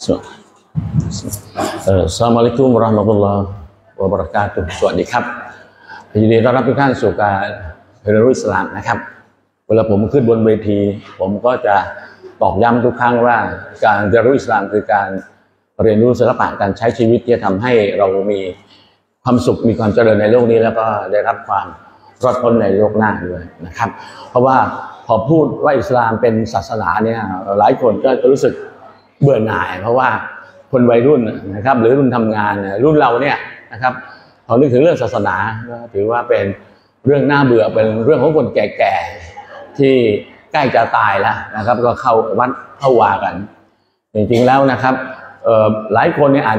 Assalamualaikum warahmatullahi wabarakatuh สวัสดีครับยินดีต้อนรับทุกท่านสู่การเรียนรู้อิสลามนะครับเวลาผมขึ้นบนเวทีผมก็จะตอกย้ำทุกครั้งว่าการเรียนรู้อิสลามคือการเรียนรู้ศิลปะการใช้ชีวิตที่จะทำให้เรามีความสุขมีความเจริญในโลกนี้แล้วก็ได้รับความรอดพ้นในโลกหน้าด้วยนะครับเพราะว่าพอพูดว่าอิสลามเป็นศาสนาเนี่ยหลายคนก็รู้สึกเบื่อหน่ายเพราะว่าคนวัยรุ่นนะครับหรือรุ่นทำงานรุ่นเราเนี่ยนะครับพอนึกถึงเรื่องศาสนาก็ถือว่าเป็นเรื่องน่าเบื่อเป็นเรื่องของคนแก่ๆที่ใกล้จะตายแล้วนะครับก็เข้าวัดเข้าวากันจริงๆแล้วนะครับหลายคนเนี่ยอาจ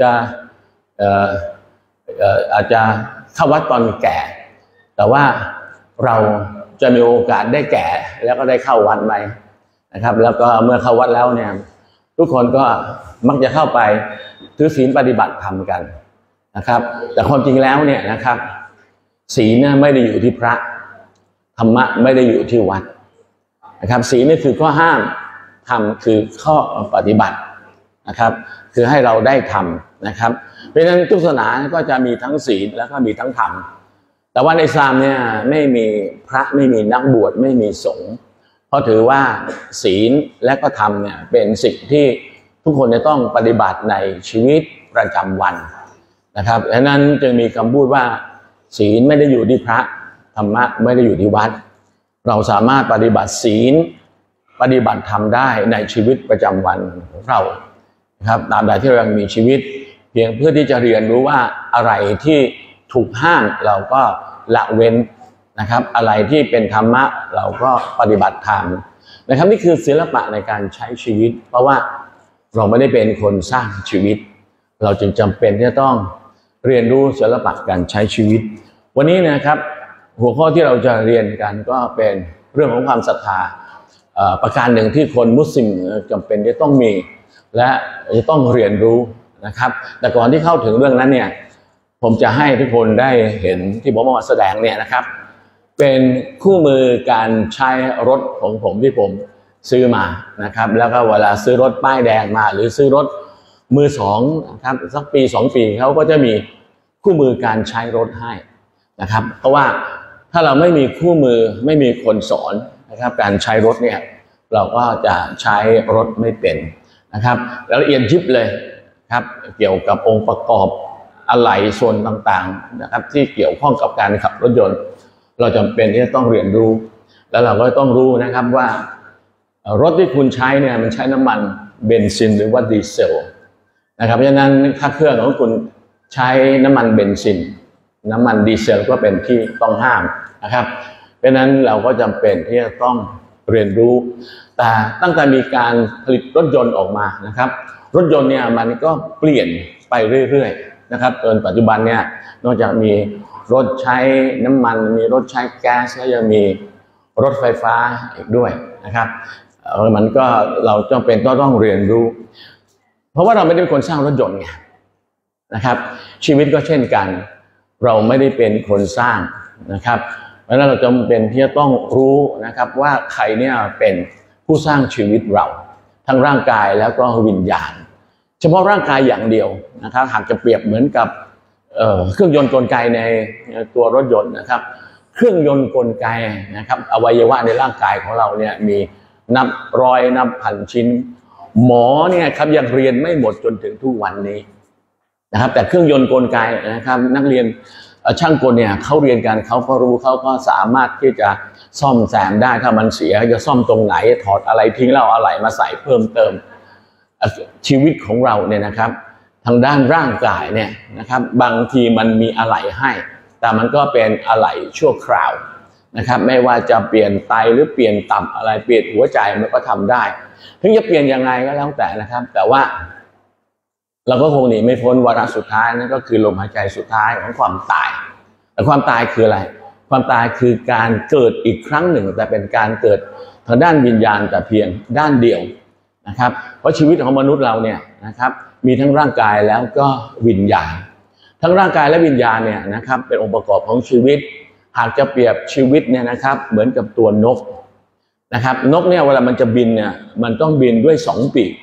จะเข้าวัดตอนแก่แต่ว่าเราจะมีโอกาสได้แก่แล้วก็ได้เข้าวัดไหมนะครับแล้วก็เมื่อเข้าวัดแล้วเนี่ยทุกคนก็มักจะเข้าไปถือศีลปฏิบัติธรรมกันนะครับแต่ความจริงแล้วเนี่ยนะครับศีลเนี่ยไม่ได้อยู่ที่พระธรรมะไม่ได้อยู่ที่วัดนะครับศีลนี่คือข้อห้ามธรรมคือข้อปฏิบัตินะครับคือให้เราได้ทำนะครับเพราะฉะนั้นทุกศาสนาก็จะมีทั้งศีลแล้วก็มีทั้งธรรมแต่ว่าในอิสลามเนี่ยไม่มีพระไม่มีนักบวชไม่มีสงฆ์เพราะถือว่าศีลและก็ธรรมเนี่ยเป็นสิ่งที่ทุกคนจะต้องปฏิบัติในชีวิตประจำวันนะครับดังนั้นจึงมีคำพูดว่าศีลไม่ได้อยู่ที่พระธรรมะไม่ได้อยู่ที่วัดเราสามารถปฏิบัติศีลปฏิบัติธรรมได้ในชีวิตประจำวันของเรานะครับตามใดที่เรายังมีชีวิตเพียงเพื่อที่จะเรียนรู้ว่าอะไรที่ถูกห้ามเราก็ละเว้นนะครับอะไรที่เป็นธรรมะเราก็ปฏิบัติธรรมนะครับนี่คือศิลปะในการใช้ชีวิตเพราะว่าเราไม่ได้เป็นคนสร้างชีวิตเราจึงจำเป็นที่จะต้องเรียนรู้ศิลปะการใช้ชีวิตวันนี้นะครับหัวข้อที่เราจะเรียนกันก็เป็นเรื่องของความศรัทธาประการหนึ่งที่คนมุสลิมจำเป็นที่ต้องมีและจะต้องเรียนรู้นะครับแต่ก่อนที่เข้าถึงเรื่องนั้นเนี่ยผมจะให้ทุกคนได้เห็นที่ผมมาแสดงเนี่ยนะครับเป็นคู่มือการใช้รถของผมที่ผมซื้อมานะครับแล้วก็เวลาซื้อรถป้ายแดงมาหรือซื้อรถมือสองนะครับสักปี2 ปีเขาก็จะมีคู่มือการใช้รถให้นะครับเพราะว่าถ้าเราไม่มีคู่มือไม่มีคนสอนนะครับการใช้รถเนี่ยเราก็จะใช้รถไม่เป็นนะครับแล้วละเอียดยิบเลยครับเกี่ยวกับองค์ประกอบอะไหล่ส่วนต่างๆนะครับที่เกี่ยวข้องกับการขับรถยนต์เราจำเป็นที่จะต้องเรียนรู้แล้วเราก็ต้องรู้นะครับว่ารถที่คุณใช้เนี่ยมันใช้น้ำมันเบนซินหรือว่าดีเซลนะครับเพราะฉะนั้นถ้าเครื่องของคุณใช้น้ำมันเบนซินน้ำมันดีเซลก็เป็นที่ต้องห้ามนะครับเพราะฉะนั้นเราก็จำเป็นที่จะต้องเรียนรู้แต่ตั้งแต่มีการผลิตรถยนต์ออกมานะครับรถยนต์เนี่ยมันก็เปลี่ยนไปเรื่อยๆนะครับจนปัจจุบันเนี่ยนอกจากมีรถใช้น้ำมันมีรถใช้แก๊สแล้วยังมีรถไฟฟ้าอีกด้วยนะครับมันก็เราจำเป็นต้องเรียนรู้เพราะว่าเราไม่ได้เป็นคนสร้างรถยนต์ไงนะครับชีวิตก็เช่นกันเราไม่ได้เป็นคนสร้างนะครับเพราะฉะนั้นเราจำเป็นที่จะต้องรู้นะครับว่าใครเนี่ยเป็นผู้สร้างชีวิตเราทั้งร่างกายแล้วก็วิญญาณเฉพาะร่างกายอย่างเดียวนะครับหากจะเปรียบเหมือนกับเครื่องยนต์กลไกในตัวรถยนต์นะครับเครื่องยนต์กลไกนะครับอวัยวะในร่างกายของเราเนี่ยมีนับร้อยนับพันชิ้นหมอเนี่ยครับยังเรียนไม่หมดจนถึงทุกวันนี้นะครับแต่เครื่องยนต์กลไกนะครับนักเรียนช่างกลเนี่ยเขาเรียนกันเขาก็รู้เขาก็สามารถที่จะซ่อมแซมได้ถ้ามันเสียจะซ่อมตรงไหนถอดอะไรทิ้งแล้วเอาอะไรมาใส่เพิ่มเติมชีวิตของเราเนี่ยนะครับทางด้านร่างกายเนี่ยนะครับบางทีมันมีอะไหล่ให้แต่มันก็เป็นอะไหล่ชั่วคราวนะครับไม่ว่าจะเปลี่ยนไตหรือเปลี่ยนตับอะไรเปลี่ยนหัวใจมันก็ทำได้ถึงจะเปลี่ยนยังไงก็แล้วแต่นะครับแต่ว่าเราก็คงหนีไม่พ้นวาระสุดท้ายนั่นก็คือลมหายใจสุดท้ายของความตายแต่ความตายคืออะไรความตายคือการเกิดอีกครั้งหนึ่งแต่เป็นการเกิดทางด้านวิญญาณแต่เพียงด้านเดียวนะครับเพราะชีวิตของมนุษย์เราเนี่ยนะครับมีทั้งร่างกายแล้วก็วิญญาณทั้งร่างกายและวิญญาณเนี่ยนะครับเป็นองค์ประกอบของชีวิตหากจะเปรียบชีวิตเนี่ยนะครับเหมือนกับตัวนกนะครับนกเนี่ยเวลามันจะบินเนี่ยมันต้องบินด้วย2 ปีก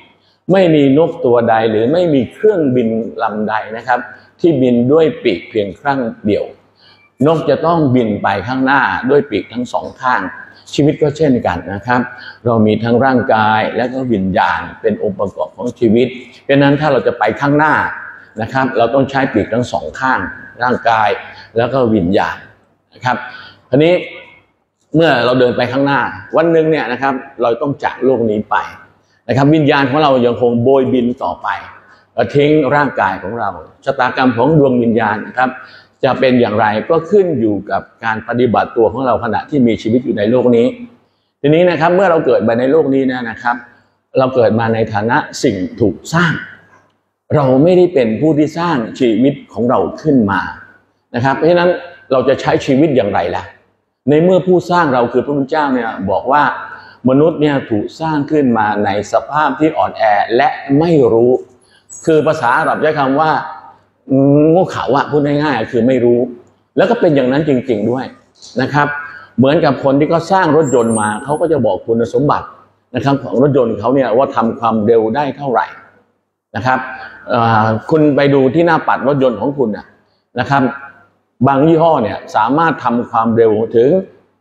ไม่มีนกตัวใดหรือไม่มีเครื่องบินลำใดนะครับที่บินด้วยปีกเพียงครั้งเดียวนกจะต้องบินไปข้างหน้าด้วยปีกทั้งสองข้างชีวิตก็เช่นกันนะครับเรามีทั้งร่างกายและก็วิญญาณเป็นองค์ประกอบของชีวิตเพราะนั้นถ้าเราจะไปข้างหน้านะครับเราต้องใช้ปีกทั้งสองข้างร่างกายแล้วก็วิญญาณนะครับทีนี้เมื่อเราเดินไปข้างหน้าวันหนึ่งเนี่ยนะครับเราต้องจากโลกนี้ไปนะครับวิญญาณของเรายังคงโบยบินต่อไปทิ้งร่างกายของเราชะตากรรมของดวงวิญญาณนะครับจะเป็นอย่างไรก็ขึ้นอยู่กับการปฏิบัติตัวของเราขณะที่มีชีวิตอยู่ในโลกนี้ทีนี้นะครับเมื่อเราเกิดมาในโลกนี้นะครับเราเกิดมาในฐานะสิ่งถูกสร้างเราไม่ได้เป็นผู้ที่สร้างชีวิตของเราขึ้นมานะครับเพราะฉะนั้นเราจะใช้ชีวิตอย่างไรล่ะในเมื่อผู้สร้างเราคือพระพุทธเจ้าเนี่ยบอกว่ามนุษย์เนี่ยถูกสร้างขึ้นมาในสภาพที่อ่อนแอและไม่รู้คือภาษาอาหรับใช้คำว่าโง่เขลาอะพูดง่ายๆคือไม่รู้แล้วก็เป็นอย่างนั้นจริงๆด้วยนะครับเหมือนกับคนที่เขาสร้างรถยนต์มาเขาก็จะบอกคุณสมบัตินะครับของรถยนต์เขาเนี่ยว่าทำความเร็วได้เท่าไหร่นะครับคุณไปดูที่หน้าปัดรถยนต์ของคุณนะครับบางยี่ห้อเนี่ยสามารถทำความเร็วถึง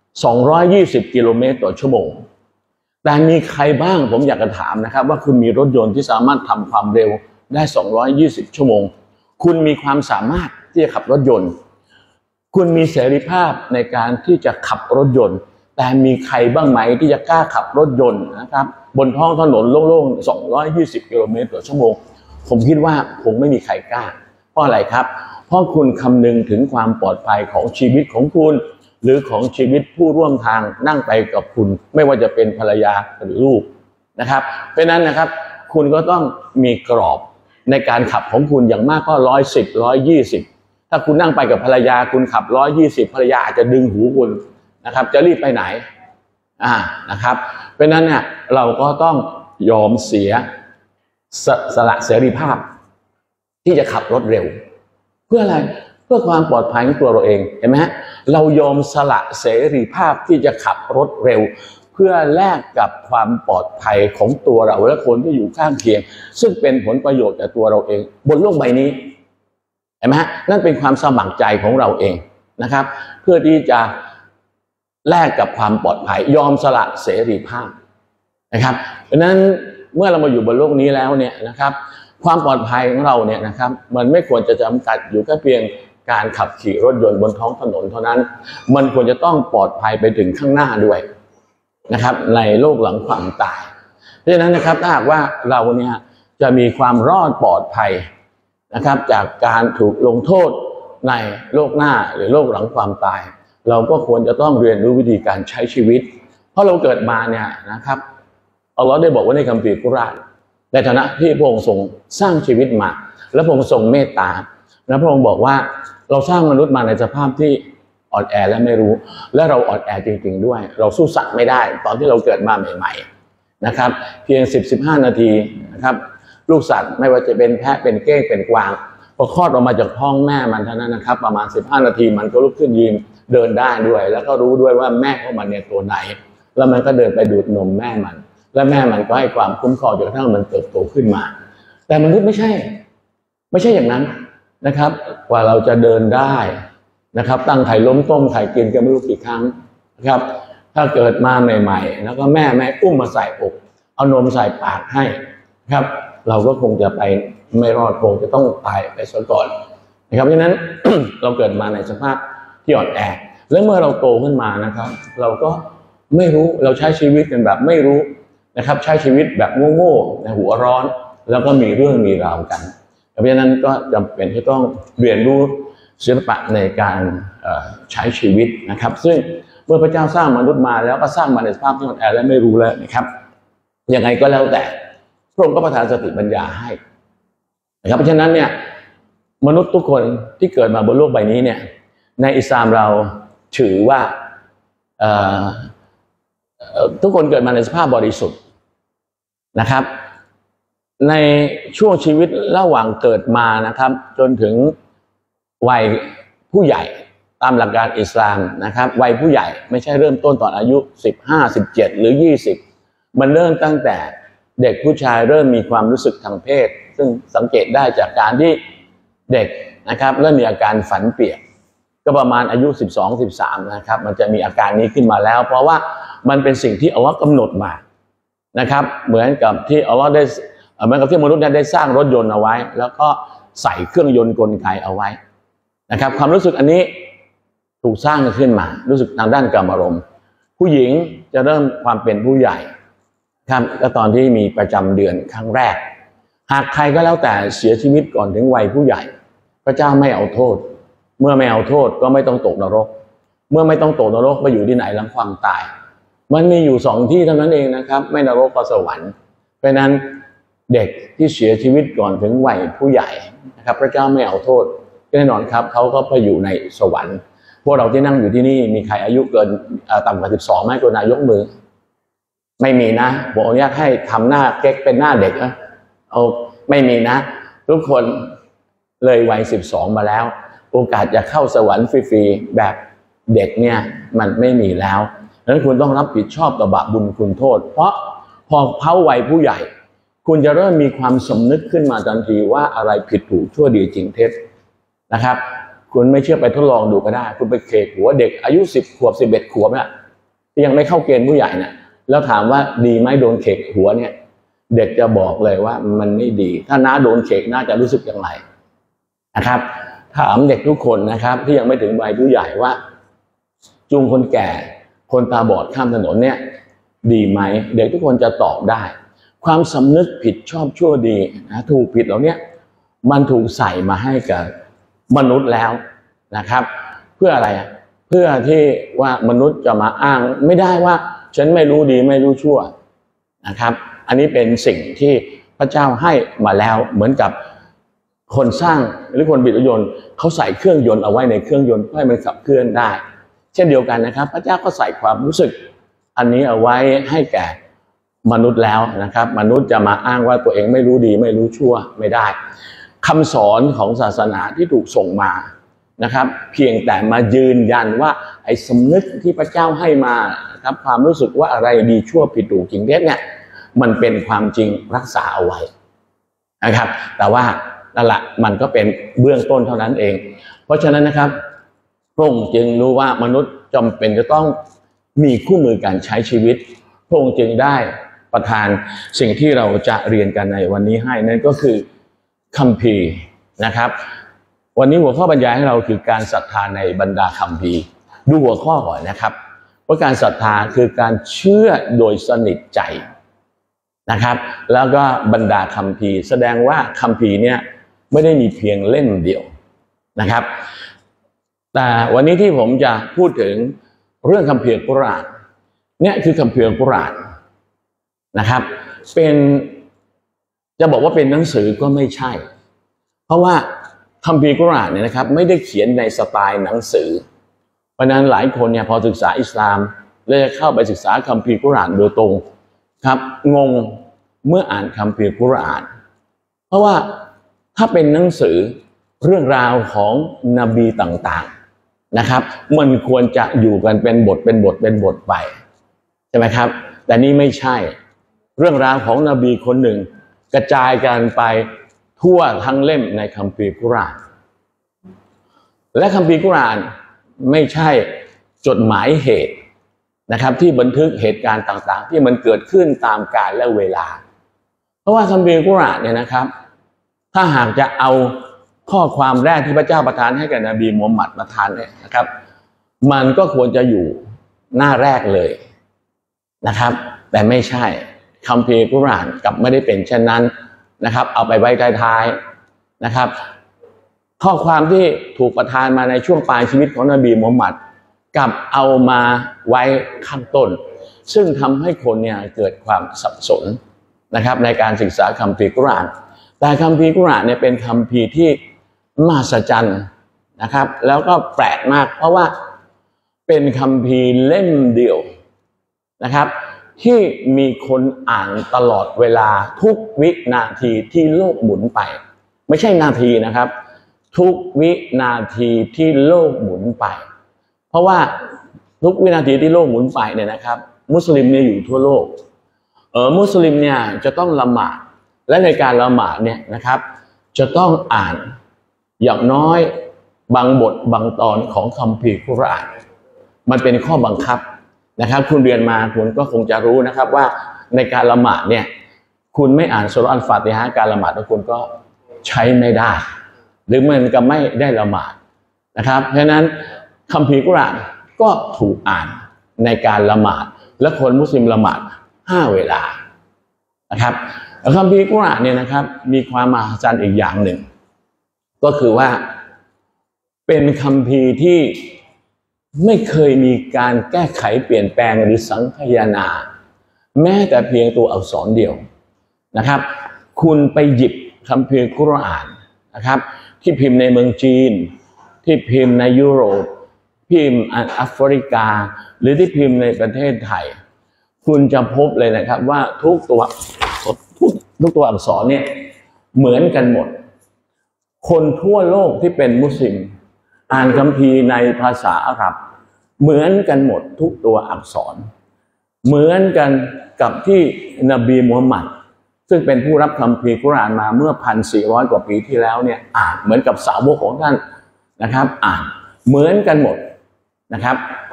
220กิโลเมตรต่อชั่วโมงแต่มีใครบ้างผมอยากจะถามนะครับว่าคุณมีรถยนต์ที่สามารถทำความเร็วได้220ชั่วโมงคุณมีความสามารถที่จะขับรถยนต์คุณมีเสรีภาพในการที่จะขับรถยนต์แต่มีใครบ้างไหมที่จะกล้าขับรถยนต์นะครับบนท้องถนนโล่งๆ220กิโลเมตรต่อชั่วโมงผมคิดว่าคงไม่มีใครกล้าเพราะอะไรครับเพราะคุณคำนึงถึงความปลอดภัยของชีวิตของคุณหรือของชีวิตผู้ร่วมทางนั่งไปกับคุณไม่ว่าจะเป็นภรรยาหรือลูกนะครับเพราะนั้นนะครับคุณก็ต้องมีกรอบในการขับของคุณอย่างมากก็110 120ถ้าคุณนั่งไปกับภรรยาคุณขับ120ภรรยาอาจจะดึงหูคุณนะครับจะรีบไปไหนนะครับเพราะนั้นเนี่ยเราก็ต้องยอมเสียสละเสรีภาพที่จะขับรถเร็วเพื่ออะไรเพื่อความปลอดภัยของตัวเราเองเห็นไหมฮะเรายอมสละเสรีภาพที่จะขับรถเร็วเพื่อแลกกับความปลอดภัยของตัวเราและคนที่อยู่ข้างเคียงซึ่งเป็นผลประโยชน์แก่ตัวเราเองบนโลกใบนี้เห็นไหมฮะนั่นเป็นความสมัครใจของเราเองนะครับเพื่อที่จะแลกกับความปลอดภัยยอมสละเสรีภาพนะครับเพราะนั้นเมื่อเรามาอยู่บนโลกนี้แล้วเนี่ยนะครับความปลอดภัยของเราเนี่ยนะครับมันไม่ควรจะจำกัดอยู่แค่เพียงการขับขี่รถยนต์บนท้องถนนเท่านั้นมันควรจะต้องปลอดภัยไปถึงข้างหน้าด้วยนะครับในโลกหลังความตายเพราะฉะนั้นนะครับถ้าหากว่าเราเนี่ยจะมีความรอดปลอดภัยนะครับจากการถูกลงโทษในโลกหน้าหรือโลกหลังความตายเราก็ควรจะต้องเรียนรู้วิธีการใช้ชีวิตเพราะเราเกิดมาเนี่ยนะครับอัลลอฮ์ได้บอกว่าในคัมภีร์กุรอานในฐานะที่พระองค์ทรงสร้างชีวิตมาและพระองค์ทรงเมตตาและพระองค์บอกว่าเราสร้างมนุษย์มาในสภาพที่อ่อนแอและไม่รู้และเราอ่อนแอจริงๆด้วยเราสู้สัตว์ไม่ได้ตอนที่เราเกิดมาใหม่ๆนะครับเพียง10-15 นาทีนะครับลูกสัตว์ไม่ว่าจะเป็นแพะเป็นเก้งเป็นกวางพอคลอดออกมาจากท้องแม่มันเท่านั้นนะครับประมาณ15 นาทีมันก็ลุกขึ้นยืนเดินได้ด้วยแล้วก็รู้ด้วยว่าแม่ของมันเนี่ยตัวไหนแล้วมันก็เดินไปดูดนมแม่มันและแม่มันก็ให้ความคุ้มครองจนกระทั่งมันเติบโตขึ้นมาแต่มนุษย์ไม่ใช่อย่างนั้นนะครับกว่าเราจะเดินได้นะครับตั้งไข่ล้มต้มไข่กินกันไม่รู้กี่ครั้งนะครับถ้าเกิดมาใหม่ๆแล้วก็แม่อุ้มมาใส่อกเอานมใส่ปากให้ครับเราก็คงจะไปไม่รอดคงจะต้องตายไปซะก่อนนะครับเพราะฉะนั้น เราเกิดมาในสภาพที่อ่อนแอแล้วเมื่อเราโตขึ้นมานะครับเราก็ไม่รู้เราใช้ชีวิตกันแบบไม่รู้นะครับใช้ชีวิตแบบโง่ๆในหัวร้อนแล้วก็มีเรื่องมีราวกันเพราะฉะนั้นก็จำเป็นที่ต้องเรียนรู้ศิลปะในการใช้ชีวิตนะครับซึ่งเมื่อพระเจ้าสร้างมนุษย์มาแล้วก็สร้างมาในสภาพที่อ่อนแอและไม่รู้แล้วนะครับยังไงก็แล้วแต่พระองค์ก็ประทานสติปัญญาให้นะครับเพราะฉะนั้นเนี่ยมนุษย์ทุกคนที่เกิดมาบนโลกใบนี้เนี่ยในอิสลามเราถือว่าทุกคนเกิดมาในสภาพบริสุทธิ์นะครับในช่วงชีวิตระหว่างเกิดมานะครับจนถึงวัยผู้ใหญ่ตามหลักการอิสลามนะครับวัยผู้ใหญ่ไม่ใช่เริ่มต้นตอนอายุ15 17หรือ20มันเริ่มตั้งแต่เด็กผู้ชายเริ่มมีความรู้สึกทางเพศซึ่งสังเกตได้จากการที่เด็กนะครับเริ่มมีอาการฝันเปียกก็ประมาณอายุ12-13นะครับมันจะมีอาการนี้ขึ้นมาแล้วเพราะว่ามันเป็นสิ่งที่อัลลอฮ์กำหนดมานะครับเหมือนกับที่อัลลอฮ์ได้เหมือนกับที่มนุษย์ได้สร้างรถยนต์เอาไว้แล้วก็ใส่เครื่องยนต์กลไกเอาไว้นะครับความรู้สึกอันนี้ถูกสร้างขึ้นมารู้สึกทางด้านกามารมณ์ผู้หญิงจะเริ่มความเป็นผู้ใหญ่ครับก็ตอนที่มีประจำเดือนครั้งแรกหากใครก็แล้วแต่เสียชีวิตก่อนถึงวัยผู้ใหญ่พระเจ้าไม่เอาโทษเมื่อไม่เอาโทษก็ไม่ต้องตกนรกเมื่อไม่ต้องตกนรกไปอยู่ที่ไหนหลังความตายมันมีอยู่2ที่เท่านั้นเองนะครับไม่นรกก็สวรรค์เพราะนั้นเด็กที่เสียชีวิตก่อนถึงวัยผู้ใหญ่นะครับพระเจ้าไม่เอาโทษแน่นอนครับเขาก็ไปอยู่ในสวรรค์พวกเราที่นั่งอยู่ที่นี่มีใครอายุเกินต่ำกว่า12ไหมกรุณายกมือไม่มีนะผมอนุญาตให้ทำหน้าเก๊กเป็นหน้าเด็กนะเอาไม่มีนะทุกคนเลยวัย12มาแล้วโอกาสจะเข้าสวรรค์ฟรีๆแบบเด็กเนี่ยมันไม่มีแล้วดังนั้นคุณต้องรับผิดชอบต่อบาปบุญคุณโทษเพราะพอเข้าวัยผู้ใหญ่คุณจะเริ่มมีความสำนึกขึ้นมาทันทีว่าอะไรผิดถูกชั่วดีจริงเท็จนะครับคุณไม่เชื่อไปทดลองดูก็ได้คุณไปเขกหัวเด็กอายุ10 ขวบ11 ขวบเนี่ยที่ยังไม่เข้าเกณฑ์ผู้ใหญ่เนี่ยแล้วถามว่าดีไหมโดนเขกหัวเนี่ยเด็กจะบอกเลยว่ามันไม่ดีถ้าน้าโดนเขกน่าจะรู้สึกอย่างไรนะครับถามเด็กทุกคนนะครับที่ยังไม่ถึงวัยผู้ใหญ่ว่าจูงคนแก่คนตาบอดข้ามถนนเนี่ยดีไหมเด็กทุกคนจะตอบได้ความสำนึกผิดชอบชั่วดีนะถูกผิดเหล่านี้มันถูกใส่มาให้กับมนุษย์แล้วนะครับเพื่ออะไรเพื่อที่ว่ามนุษย์จะมาอ้างไม่ได้ว่าฉันไม่รู้ดีไม่รู้ชั่วนะครับอันนี้เป็นสิ่งที่พระเจ้าให้มาแล้วเหมือนกับคนสร้างหรือคนบิดรถยนต์เขาใส่เครื่องยนต์เอาไว้ในเครื่องยนต์เพื่อให้มันขับเคลื่อนได้เช่นเดียวกันนะครับพระเจ้าก็ใส่ความรู้สึกอันนี้เอาไว้ให้แก่มนุษย์แล้วนะครับมนุษย์จะมาอ้างว่าตัวเองไม่รู้ดีไม่รู้ชั่วไม่ได้คำสอนของศาสนาที่ถูกส่งมานะครับเพียงแต่มายืนยันว่าไอ้สำนึกที่พระเจ้าให้มาครับความรู้สึกว่าอะไรดีชั่วผิดถูกจริงเท็จเนี่ยมันเป็นความจริงรักษาเอาไว้นะครับแต่ว่านั่นแหละมันก็เป็นเบื้องต้นเท่านั้นเองเพราะฉะนั้นนะครับพระองค์จึงรู้ว่ามนุษย์จำเป็นจะต้องมีคู่มือการใช้ชีวิตพระองค์จึงได้ประทานสิ่งที่เราจะเรียนกันในวันนี้ให้นั่นก็คือคัมภีร์นะครับวันนี้หัวข้อบรรยายให้เราคือการศรัทธาในบรรดาคัมภีร์ดูหัวข้อก่อนนะครับว่าการศรัทธาคือการเชื่อโดยสนิทใจนะครับแล้วก็บรรดาคัมภีร์แสดงว่าคัมภีร์เนี่ยไม่ได้มีเพียงเล่มเดียวนะครับแต่วันนี้ที่ผมจะพูดถึงเรื่องคัมภีร์กุรอานเนี่ยคือคัมภีร์กุรอานนะครับเป็นจะบอกว่าเป็นหนังสือก็ไม่ใช่เพราะว่าคัมภีร์กุรอานเนี่ยนะครับไม่ได้เขียนในสไตล์หนังสือเพราะนั้นหลายคนเนี่ยพอศึกษาอิสลามเลยเข้าไปศึกษาคัมภีร์กุรอานโดยตรงครับงงเมื่ออ่านคัมภีร์กุรอานเพราะว่าถ้าเป็นหนังสือเรื่องราวของนบีต่างๆนะครับมันควรจะอยู่กันเป็นบทไปใช่ไหมครับแต่นี่ไม่ใช่เรื่องราวของนบีคนหนึ่งกระจายกันไปทั่วทั้งเล่มในคัมภีร์กุรอานและคัมภีร์กุรอานไม่ใช่จดหมายเหตุนะครับที่บันทึกเหตุการณ์ต่างๆที่มันเกิดขึ้นตามกาลและเวลาเพราะว่าคัมภีร์กุรอานเนี่ยนะครับถ้าหากจะเอาข้อความแรกที่พระเจ้าประทานให้กับนบีมูฮัมหมัดประทานเนี่ยนะครับมันก็ควรจะอยู่หน้าแรกเลยนะครับแต่ไม่ใช่คัมภีร์กุรอานกลับไม่ได้เป็นเช่นนั้นนะครับเอาไปไว้ท้ายๆนะครับข้อความที่ถูกประทานมาในช่วงปลายชีวิตของนบีมูฮัมหมัดกลับเอามาไว้ข้างต้นซึ่งทำให้คนเนี่ยเกิดความสับสนนะครับในการศึกษาคัมภีร์กุรอานแต่คัมภีร์กุรอานเนี่ยเป็นคัมภีร์ที่มหัศจรรย์นะครับแล้วก็แปลกมากเพราะว่าเป็นคัมภีร์เล่มเดียวนะครับที่มีคนอ่านตลอดเวลาทุกวินาทีที่โลกหมุนไปไม่ใช่นาทีนะครับทุกวินาทีที่โลกหมุนไปเพราะว่าทุกวินาทีที่โลกหมุนไปเนี่ยนะครับมุสลิมเนี่ยอยู่ทั่วโลกมุสลิมเนี่ยจะต้องละหมาดและในการละหมาดเนี่ยนะครับจะต้องอ่านอย่างน้อยบางบทบางตอนของคัมภีร์กุรอานมันเป็นข้อบังคับนะครับคุณเรียนมาคุณก็คงจะรู้นะครับว่าในการละหมาดเนี่ยคุณไม่อ่านซูเราะห์อัลฟาติฮะห์การละหมาดของคุณก็ใช้ไม่ได้หรือมันก็ไม่ได้ละหมาดนะครับเพราะฉะนั้นคัมภีร์กุรอานก็ถูกอ่านในการละหมาดและคนมุสลิมละหมาด5 เวลานะครับคัมภีร์กุรอานเนี่ยนะครับมีความมหัศจรรย์อีกอย่างหนึ่งก็คือว่าเป็นคัมภีร์ที่ไม่เคยมีการแก้ไขเปลี่ยนแปลงหรือสังคายนาแม้แต่เพียงตัวอักษรเดียวนะครับคุณไปหยิบคัมภีร์กุรอานนะครับที่พิมพ์ในเมืองจีนที่พิมพ์ในยุโรปพิมพ์แอฟริกาหรือที่พิมพ์ในประเทศไทยคุณจะพบเลยนะครับว่าทุกตัวอักษรเนี่ยเหมือนกันหมดคนทั่วโลกที่เป็นมุสลิมอ่านคัมภีร์ในภาษาอาหรับเหมือนกันหมดทุกตัวอักษรเหมือนกันกับที่นบีมูฮัมหมัดซึ่งเป็นผู้รับคัมภีร์กุรอานมาเมื่อ 1,400 กว่าปีที่แล้วเนี่ยอ่านเหมือนกับสาวกของท่านนะครับอ่านเหมือนกันหมดนะครับ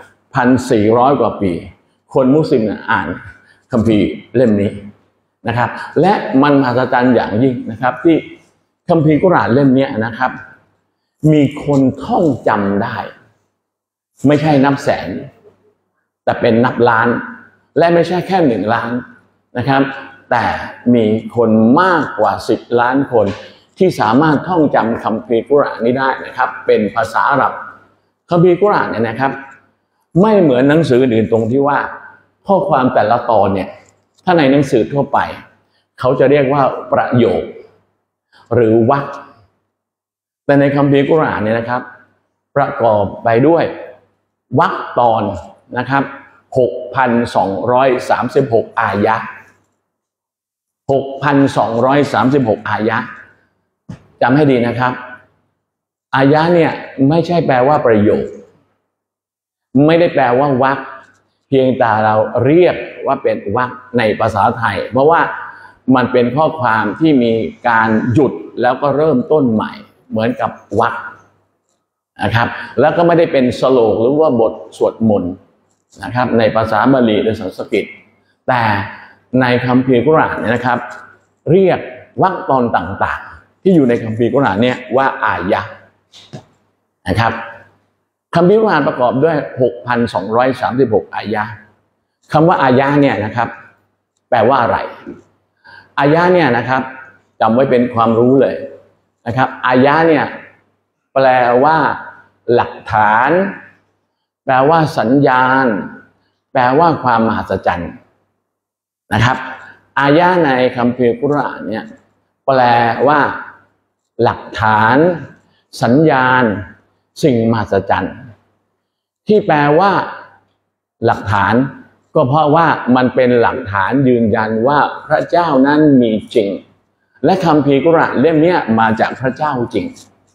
1,400 กว่าปีคนมุสลิมอ่านคัมภีร์เล่มนี้นะครับและมันมหัศจรรย์อย่างยิ่งนะครับที่คัมภีร์กุรอานเล่มนี้นะครับมีคนท่องจำได้ไม่ใช่นับแสนแต่เป็นนับล้านและไม่ใช่แค่1 ล้านนะครับแต่มีคนมากกว่า10 ล้านคนที่สามารถท่องจำคัมภีร์กุรอานนี้ได้นะครับเป็นภาษาอาหรับคัมภีร์กุรอานเนี่ยนะครับไม่เหมือนหนังสืออื่นตรงที่ว่าข้อความแต่ละตอนเนี่ยถ้าในหนังสือทั่วไปเขาจะเรียกว่าประโยคหรือวรรคแต่ในคัมภีร์กุรอานเนี่ยนะครับประกอบไปด้วยวรรคตอนนะครับ 6,236 อายะห์ 6,236 อายะห์จำให้ดีนะครับอายะห์เนี่ยไม่ใช่แปลว่าประโยคไม่ได้แปลว่าวรรคเพียงแต่เราเรียกว่าเป็นวรรคในภาษาไทยเพราะว่ามันเป็นข้อความที่มีการหยุดแล้วก็เริ่มต้นใหม่เหมือนกับวรรคนะครับแล้วก็ไม่ได้เป็นสโลกหรือว่าบทสวดมนต์นะครับในภาษาบาลีหรือสันสกฤตแต่ในคัมภีร์กุรอานเนี่ยนะครับเรียกวรรคตอนต่างๆที่อยู่ในคัมภีร์กุรอานเนี่ยว่าอายะห์นะครับคัมภีร์กุรอานประกอบด้วย 6,236 อายะห์คำว่าอายะห์เนี่ยนะครับแปลว่าอะไรอายะห์เนี่ยนะครับจำไว้เป็นความรู้เลยนะครับอายะห์เนี่ยแปลว่าหลักฐานแปลว่าสัญญาณแปลว่าความมหัศจรรย์นะครับอายะห์ในคัมภีร์กุรอานเนี่ยแปลว่าหลักฐานสัญญาณสิ่งมหัศจรรย์ที่แปลว่าหลักฐานก็เพราะว่ามันเป็นหลักฐานยืนยันว่าพระเจ้านั้นมีจริงและคัมภีร์กุรอานเล่มนี้มาจากพระเจ้าจริง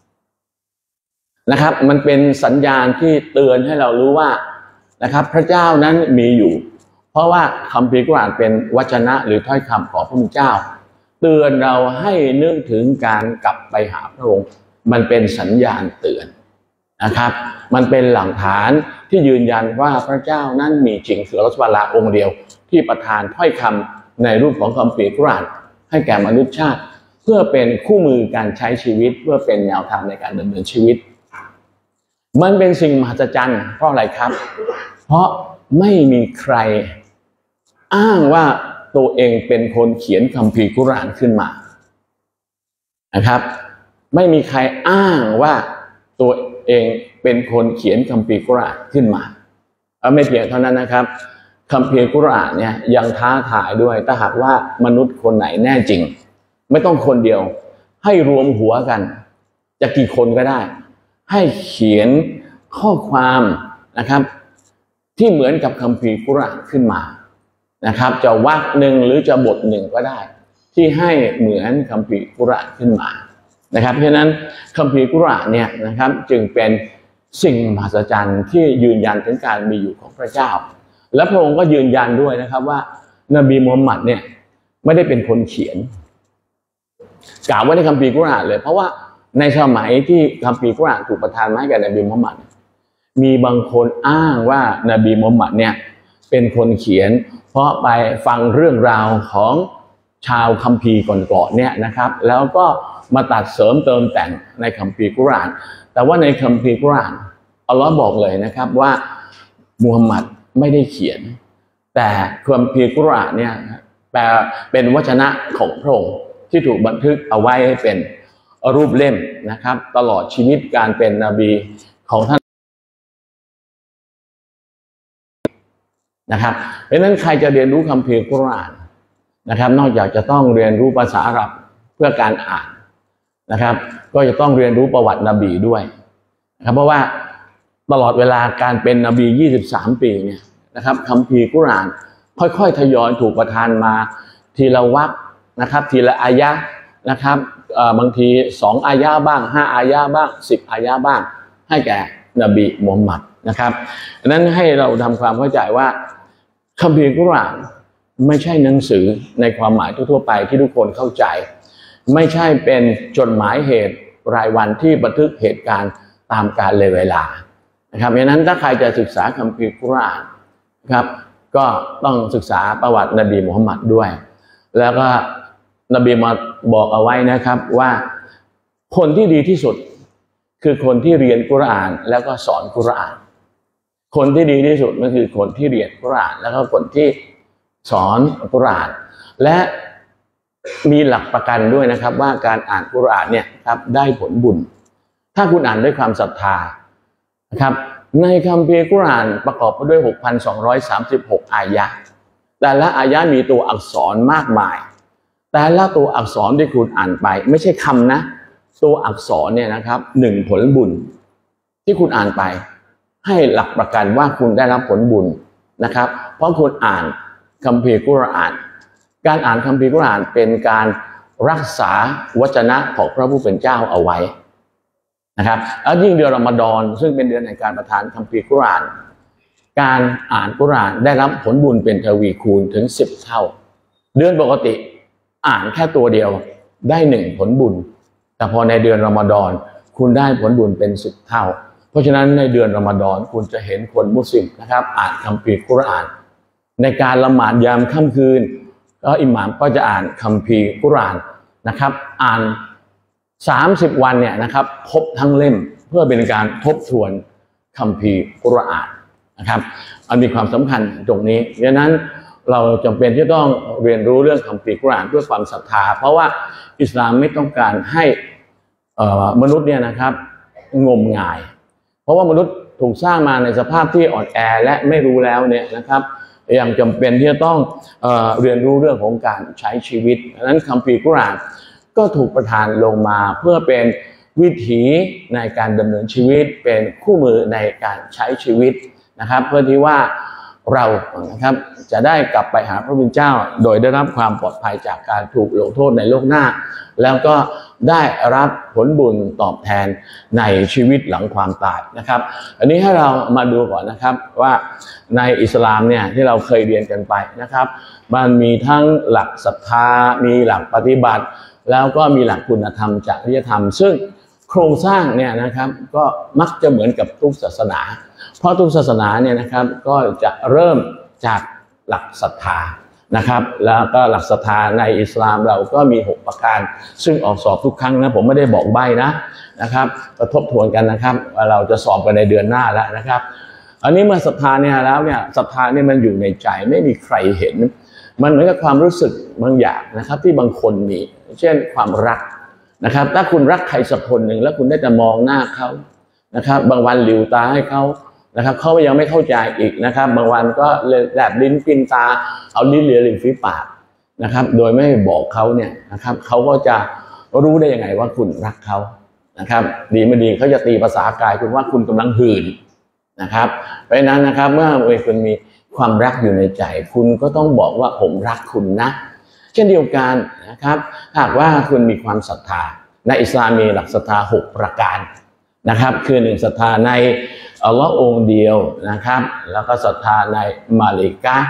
นะครับมันเป็นสัญญาณที่เตือนให้เรารู้ว่านะครับพระเจ้านั้นมีอยู่เพราะว่าคัมภีร์กุรอานเป็นวจนะหรือถ้อยคำของพระผู้เจ้าเตือนเราให้นึกถึงการกลับไปหาพระองค์มันเป็นสัญญาณเตือนนะครับมันเป็นหลักฐานที่ยืนยันว่าพระเจ้านั้นมีจริงคืออัลเลาะห์ซุบฮานะฮูวะตะอาลาองค์เดียวที่ประทานถ้อยคำในรูปของคัมภีร์กุรอานให้แก่มนุษยชาติเพื่อเป็นคู่มือการใช้ชีวิตเพื่อเป็นแนวทางในการดำเนินชีวิตมันเป็นสิ่งมหัศจรรย์เพราะอะไรครับเพราะไม่มีใครอ้างว่าตัวเองเป็นคนเขียนคัมภีร์กุรอานขึ้นมานะครับไม่มีใครอ้างว่าตัวเองเป็นคนเขียนคัมภีร์กุรอานขึ้นมาไม่เพียงเท่านั้นนะครับคัมภีร์กุรอานเนี่ยยังท้าทายด้วยถ้าหากว่ามนุษย์คนไหนแน่จริงไม่ต้องคนเดียวให้รวมหัวกันจะกี่คนก็ได้ให้เขียนข้อความนะครับที่เหมือนกับคัมภีร์กุรอานขึ้นมานะครับจะวรรคหนึ่งหรือจะบทหนึ่งก็ได้ที่ให้เหมือนคัมภีร์กุรอานขึ้นมานะครับเพราะฉะนั้นคัมภีร์กุรอานเนี่ยนะครับจึงเป็นสิ่งมหัศจรรย์ที่ยืนยันถึงการมีอยู่ของพระเจ้าและพระองค์ก็ยืนยันด้วยนะครับว่านบีมูฮัมหมัดเนี่ยไม่ได้เป็นคนเขียนกล่าวไว้ในคัมภีร์กุรอานเลยเพราะว่าในสมัยที่คัมภีร์กุรอานถูกประทานมาให้แก่นบีมูฮัมหมัดมีบางคนอ้างว่านบีมูฮัมหมัดเนี่ยเป็นคนเขียนเพราะไปฟังเรื่องราวของชาวคัมภีร์ก่อนๆเนี่ยนะครับแล้วก็มาตัดเสริมเติมแต่งในคัมภีร์กุรอานแต่ว่าในคัมภีร์กุรอานอัลลอฮ์บอกเลยนะครับว่ามูฮัมหมัดไม่ได้เขียนแต่คัมภีร์กุรอานเนี่ยแปลเป็นวจนะของพระองค์ที่ถูกบันทึกเอาไว้ให้เป็นรูปเล่มนะครับตลอดชีวิตการเป็นนบีของท่านนะครับเพราะฉะนั้นใครจะเรียนรู้คัมภีร์กุรอานนะครับนอกจากจะต้องเรียนรู้ภาษาอาหรับเพื่อการอ่านนะครับก็จะต้องเรียนรู้ประวัตินบีด้วยนะครับเพราะว่าตลอดเวลาการเป็นนบี23 ปีเนี่ยนะครับคัมภีร์กุรอานค่อยๆทยอยถูกประทานมาทีละวรรคนะครับทีละอายะนะครับบางที2อายะบ้าง5อายะบ้าง10อายะบ้างให้แก่นบีมูฮัมหมัดนะครับดังนั้นให้เราทำความเข้าใจว่าคัมภีร์กุรอานไม่ใช่หนังสือในความหมายทั่วๆไปที่ทุกคนเข้าใจไม่ใช่เป็นจดหมายเหตุรายวันที่บันทึกเหตุการณ์ตามกาลเวลานะครับดังนั้นถ้าใครจะศึกษาคัมภีร์กุรอานนะครับก็ต้องศึกษาประวัตินบีมูฮัมหมัดด้วยแล้วก็นบีมาบอกเอาไว้นะครับว่าคนที่ดีที่สุดคือคนที่เรียนกุรอานแล้วก็สอนกุรอานคนที่ดีที่สุดก็คือคนที่เรียนกุรอานแล้วก็คนที่สอนกุรอานและมีหลักประกันด้วยนะครับว่าการอ่านกุรอานเนี่ยครับได้ผลบุญถ้าคุณอ่านด้วยความศรัทธานะครับในคัมภีร์กุรอานประกอบไปด้วย 6,236 อายะห์แต่ละอายะห์มีตัวอักษรมากมายแต่ละตัวอักษรที่คุณอ่านไปไม่ใช่คำนะตัวอักษรเนี่ยนะครับ1 ผลบุญที่คุณอ่านไปให้หลักประกันว่าคุณได้รับผลบุญนะครับเพราะคุณอ่านคัมภีร์กุรอานการอ่านคัมภีร์กุรอานเป็นการรักษาวจนะของพระผู้เป็นเจ้าเอาไว้นะครับแล้วยิ่งเดือนรอมฎอนซึ่งเป็นเดือนแห่งการประทานคัมภีร์กุรอานการอ่านกุรอานได้รับผลบุญเป็นทวีคูณถึง10 เท่าเดือนปกติอ่านแค่ตัวเดียวได้1 ผลบุญแต่พอในเดือนรอมฎอนคุณได้ผลบุญเป็น10 เท่าเพราะฉะนั้นในเดือนรอมฎอนคุณจะเห็นคนมุสลิมนะครับอ่านคัมภีร์กุรอานในการละหมาดยามค่ำคืนก็อิหม่ามก็จะอ่านคัมภีร์กุรอานนะครับอ่าน30 วันเนี่ยนะครับครบทั้งเล่มเพื่อเป็นการทบทวนคัมภีร์กุรอานนะครับมันมีความสำคัญตรงนี้ดังนั้นเราจำเป็นที่ต้องเรียนรู้เรื่องคัมภีร์กุรอานด้วยความศรัทธาเพราะว่าอิสลามไม่ต้องการให้มนุษย์เนี่ยนะครับงมงายเพราะว่ามนุษย์ถูกสร้างมาในสภาพที่อ่อนแอและไม่รู้แล้วเนี่ยนะครับยังจำเป็นที่จะต้องเรียนรู้เรื่องของการใช้ชีวิตดังนั้นคัมภีร์กุรอานก็ถูกประทานลงมาเพื่อเป็นวิถีในการดำเนินชีวิตเป็นคู่มือในการใช้ชีวิตนะครับเพื่อที่ว่าเรานะครับจะได้กลับไปหาพระผู้เป็นเจ้าโดยได้รับความปลอดภัยจากการถูกลงโทษในโลกหน้าแล้วก็ได้รับผลบุญตอบแทนในชีวิตหลังความตายนะครับอันนี้ให้เรามาดูก่อนนะครับว่าในอิสลามเนี่ยที่เราเคยเรียนกันไปนะครับมันมีทั้งหลักศรัทธามีหลักปฏิบัติแล้วก็มีหลักคุณธรรมจริยธรรมซึ่งโครงสร้างเนี่ยนะครับก็มักจะเหมือนกับทุกศาสนาเพราะทุกศาสนาเนี่ยนะครับก็จะเริ่มจากหลักศรัทธานะครับแล้วก็หลักศรัทธาในอิสลามเราก็มี6 ประการซึ่งออกสอบทุกครั้งนะผมไม่ได้บอกใบ้นะครับก็ทบทวนกันนะครับว่าเราจะสอบกันในเดือนหน้าแล้วนะครับอันนี้เมื่อศรัทธาเนี่ยแล้วเนี่ยศรัทธาเนี่ยมันอยู่ในใจไม่มีใครเห็นมันเหมือนกับความรู้สึกบางอย่างนะครับที่บางคนมีเช่นความรักนะครับถ้าคุณรักใครสักคนหนึ่งแล้วคุณได้แต่มองหน้าเขานะครับบางวันหลิวตาให้เขานะครับเขายังไม่เข้าใจอีกนะครับบางวันก็เลยแลบลิ้นปิ้นตาเอาลิ้นเลียริมฝีปากนะครับโดยไม่บอกเขาเนี่ยนะครับเขาก็จะรู้ได้ยังไงว่าคุณรักเขานะครับดีไม่ดีเขาจะตีภาษากายคุณว่าคุณกำลังหื่นนะครับเพราะนั้นนะครับเมื่อคุณมีความรักอยู่ในใจคุณก็ต้องบอกว่าผมรักคุณนะเช่นเดียวกันนะครับหากว่าคุณมีความศรัทธาในอิสลามมีหลักศรัทธา6 ประการนะครับคือ1ศรัทธาในอัลลอฮ์องค์เดียวนะครับแล้วก็ศรัทธาในมาลาอิกะห์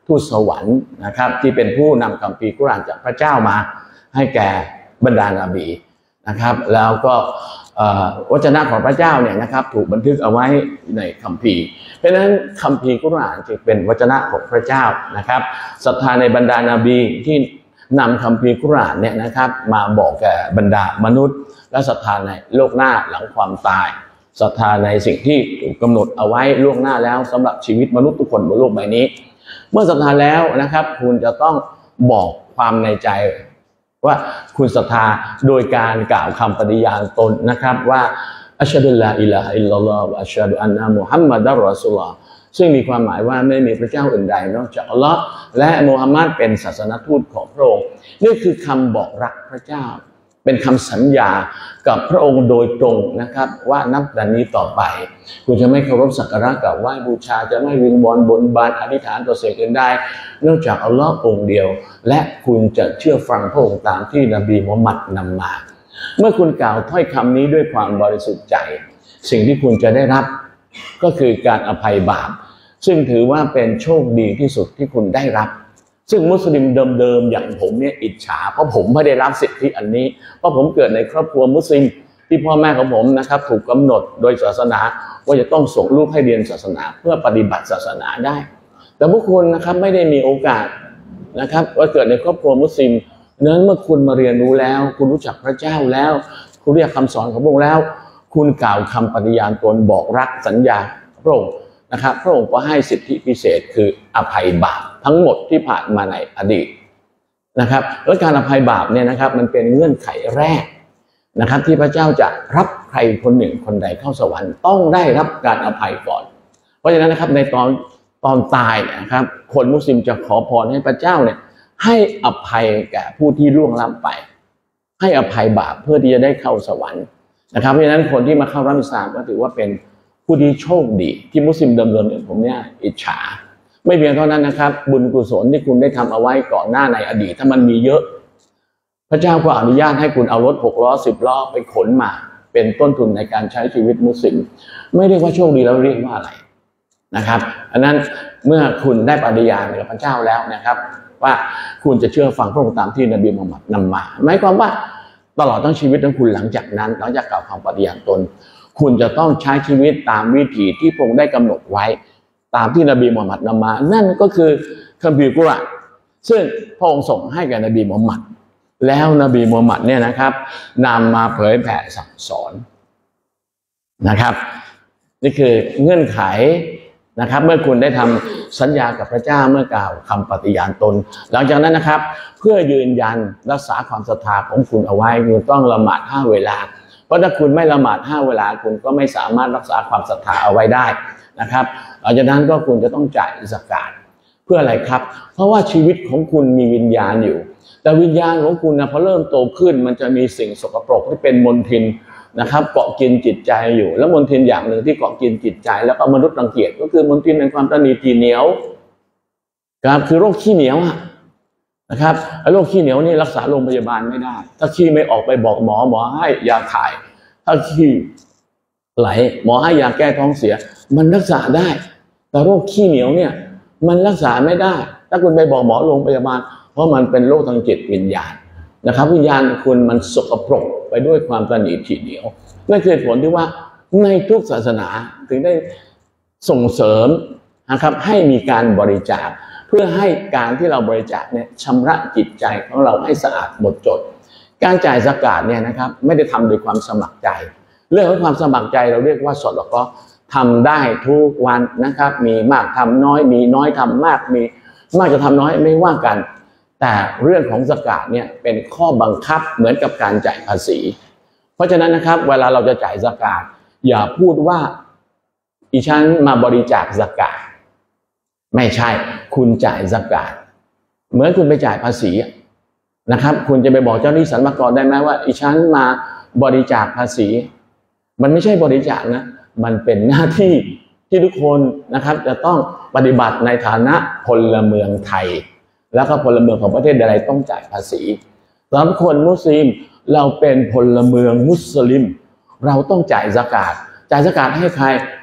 ทูตสวรรค์นะครับที่เป็นผู้นำคัมภีร์กุรอานจากพระเจ้ามาให้แก่บรรดานบีนะครับแล้วก็วจนะของพระเจ้าเนี่ยนะครับถูกบันทึกเอาไว้ในคัมภีร์เพราะฉะนั้นคัมภีร์กุรอานจึงเป็นวจนะของพระเจ้านะครับศรัทธาในบรรดานบีที่นำคัมภีร์กุรอานเนี่ยนะครับมาบอกแก่บรรดามนุษย์และศรัทธาในโลกหน้าหลังความตายศรัทธาในสิ่งที่ถูกกำหนดเอาไว้ล่วงหน้าแล้วสำหรับชีวิตมนุษย์ทุกคนบนโลกใบนี้เมื่อศรัทธาแล้วนะครับคุณจะต้องบอกความในใจว่าคุณศรัทธาโดยการกล่าวคำปฏิญาณตนนะครับว่าอัชฮะดุลลาอิลาฮะอิลลัลลอฮ์วะอัชฮะดุอันนะมุฮัมมัดอัรรอซูลุลลอฮ์ซึ่งมีความหมายว่าไม่มีพระเจ้าอื่นใดนอกจากอัลลอฮ์และมุฮัมมัดเป็นศาสนทูตของพระองค์นี่คือคำบอกรักพระเจ้าเป็นคำสัญญากับพระองค์โดยตรงนะครับว่านับแต่นี้ต่อไปคุณจะไม่เคารพสักการะกราบไหว้บูชาจะไม่วิงวอนบนบานอธิษฐานต่อสิ่งอื่นใดนอกจากอัลลอฮ์องค์เดียวและคุณจะเชื่อฟังพระองค์ตามที่นบีมุฮัมมัดนำมาเมื่อคุณกล่าวถ้อยคำนี้ด้วยความบริสุทธิ์ใจสิ่งที่คุณจะได้รับก็คือการอภัยบาปซึ่งถือว่าเป็นโชคดีที่สุดที่คุณได้รับซึ่งมุสลิมเดิมๆอย่างผมเนี่ยอิจฉาเพราะผมไม่ได้รับสิทธิอันนี้เพราะผมเกิดในครอบครัวมุสลิมที่พ่อแม่ของผมนะครับถูกกำหนดโดยศาสนาว่าจะต้องส่งลูกให้เรียนศาสนาเพื่อปฏิบัติศาสนาได้แต่พวกคุณนะครับไม่ได้มีโอกาสนะครับว่าเกิดในครอบครัวมุสลิมนั้นเมื่อคุณมาเรียนรู้แล้วคุณรู้จักพระเจ้าแล้วคุณเรียกคำสอนของพระองค์แล้วคุณกล่าวคำปฏิญาณตนบอกรักสัญญาพระองค์นะครับพระองค์ก็ให้สิทธิพิเศษคืออภัยบาปทั้งหมดที่ผ่านมาในอดีตนะครับและการอภัยบาปเนี่ยนะครับมันเป็นเงื่อนไขแรกนะครับที่พระเจ้าจะรับใครคนหนึ่งคนใดเข้าสวรรค์ต้องได้รับการอภัยก่อนเพราะฉะนั้นนะครับในตอนตายนะครับคนมุสลิมจะขอพรให้พระเจ้าเนี่ยให้อภัยแก่ผู้ที่ล่วงล้ำไปให้อภัยบาปเพื่อที่จะได้เข้าสวรรค์นะครับเพราะฉะนั้นคนที่มาเข้ารับอิสลามก็ถือว่าเป็นผู้ที่โชคดีที่มุสลิมเดิมๆอย่างผมเนี่ยอิจฉาไม่เพียงเท่านั้นนะครับบุญกุศลที่คุณได้ทำเอาไว้ก่อนหน้าในอดีตถ้ามันมีเยอะพระเจ้าก็อนุญาตให้คุณเอารถ6 ล้อ10 ล้อไปขนมาเป็นต้นทุนในการใช้ชีวิตมุสลิมไม่เรียกว่าโชคดีแล้วเรียกว่าอะไรนะครับอันนั้นเมื่อคุณได้ปฏิญาณกับพระเจ้าแล้วนะครับว่าคุณจะเชื่อฟังพระองค์ตามที่นบีมุฮัมมัดนำมาหมายความว่าตลอดทั้งชีวิตของคุณหลังจากนั้นหลังจากกล่าวคำปฏิญาณตนคุณจะต้องใช้ชีวิตตามวิถีที่พระองค์ได้กำหนดไว้ตามที่นบีมุฮัมมัดนำมานั่นก็คือคัมภีร์กุรอานซึ่งพระองค์ส่งให้แก่นบีมุฮัมมัดแล้วนบีมุฮัมมัดเนี่ยนะครับนำมาเผยแผ่สั่งสอนนะครับนี่คือเงื่อนไขนะครับเมื่อคุณได้ทำสัญญากับพระเจ้าเมื่อกล่าวคำปฏิญาณตนหลังจากนั้นนะครับเพื่อยืนยันรักษาความศรัทธาของคุณเอาไว้คุณต้องละหมาด5 เวลาเพราะถ้าคุณไม่ละหมาด5 เวลาคุณก็ไม่สามารถรักษาความศรัทธาเอาไว้ได้นะครับหลังจากนั้นก็คุณจะต้องจ่ายซะกาตเพื่ออะไรครับเพราะว่าชีวิตของคุณมีวิญญาณอยู่แต่วิญญาณของคุณนะพอเริ่มโตขึ้นมันจะมีสิ่งสกปรกที่เป็นมลทินนะครับเกาะกินจิตใจอยู่แล้วมลทินอย่างหนึ่งที่เกาะกินจิตใจแล้วก็มนุษย์รังเกียจก็คือมลทินในความตนีทีเหนียวครับคือโรคขี้เหนียวนะครับโรคขี้เหนียวนี่รักษาโรงพยาบาลไม่ได้ถ้าขี้ไม่ออกไปบอกหมอให้ยาถ่ายถ้าขี้ไหลหมอให้ยาแก้ท้องเสียมันรักษาได้แต่โรคขี้เหนียวเนี่ยมันรักษาไม่ได้ถ้าคุณไปบอกหมอโรงพยาบาลเพราะมันเป็นโรคทางจิตวิญญาณนะครับวิญญาณคุณมันสกปรกไปด้วยความตนีทีเหนียวนั่นคือผลที่ว่าในทุกศาสนาถึงได้ส่งเสริมนะครับให้มีการบริจาคเพื่อให้การที่เราบริจาคเนี่ยชำระจิตใจของเราให้สะอาดหมดจดการจ่ายซะกาตเนี่ยนะครับไม่ได้ทำโดยความสมัครใจเรื่องของความสมัครใจเราเรียกว่าสดแล้วก็ทำได้ทุกวันนะครับมีมากทำน้อยมีน้อยทำมากมีมากจะทำน้อยไม่ว่ากันแต่เรื่องของซะกาตเนี่ยเป็นข้อบังคับเหมือนกับการจ่ายภาษีเพราะฉะนั้นนะครับเวลาเราจะจ่ายซะกาตอย่าพูดว่าอีฉันมาบริจาคซะกาตไม่ใช่คุณจ่ายซะกาตเหมือนคุณไปจ่ายภาษีนะครับคุณจะไปบอกเจ้าหน้าที่สรรพากรได้ไหมว่าอีฉันมาบริจาคภาษีมันไม่ใช่บริจาคนะมันเป็นหน้าที่ที่ทุกคนนะครับจะต้องปฏิบัติในฐานะพลเมืองไทยแล้วก็พลเมืองของประเทศใดๆต้องจ่ายภาษีสำหรับคนมุสลิมเราเป็นพลเมืองมุสลิมเราต้องจ่ายซะกาตจ่ายซะกาตให้ใคร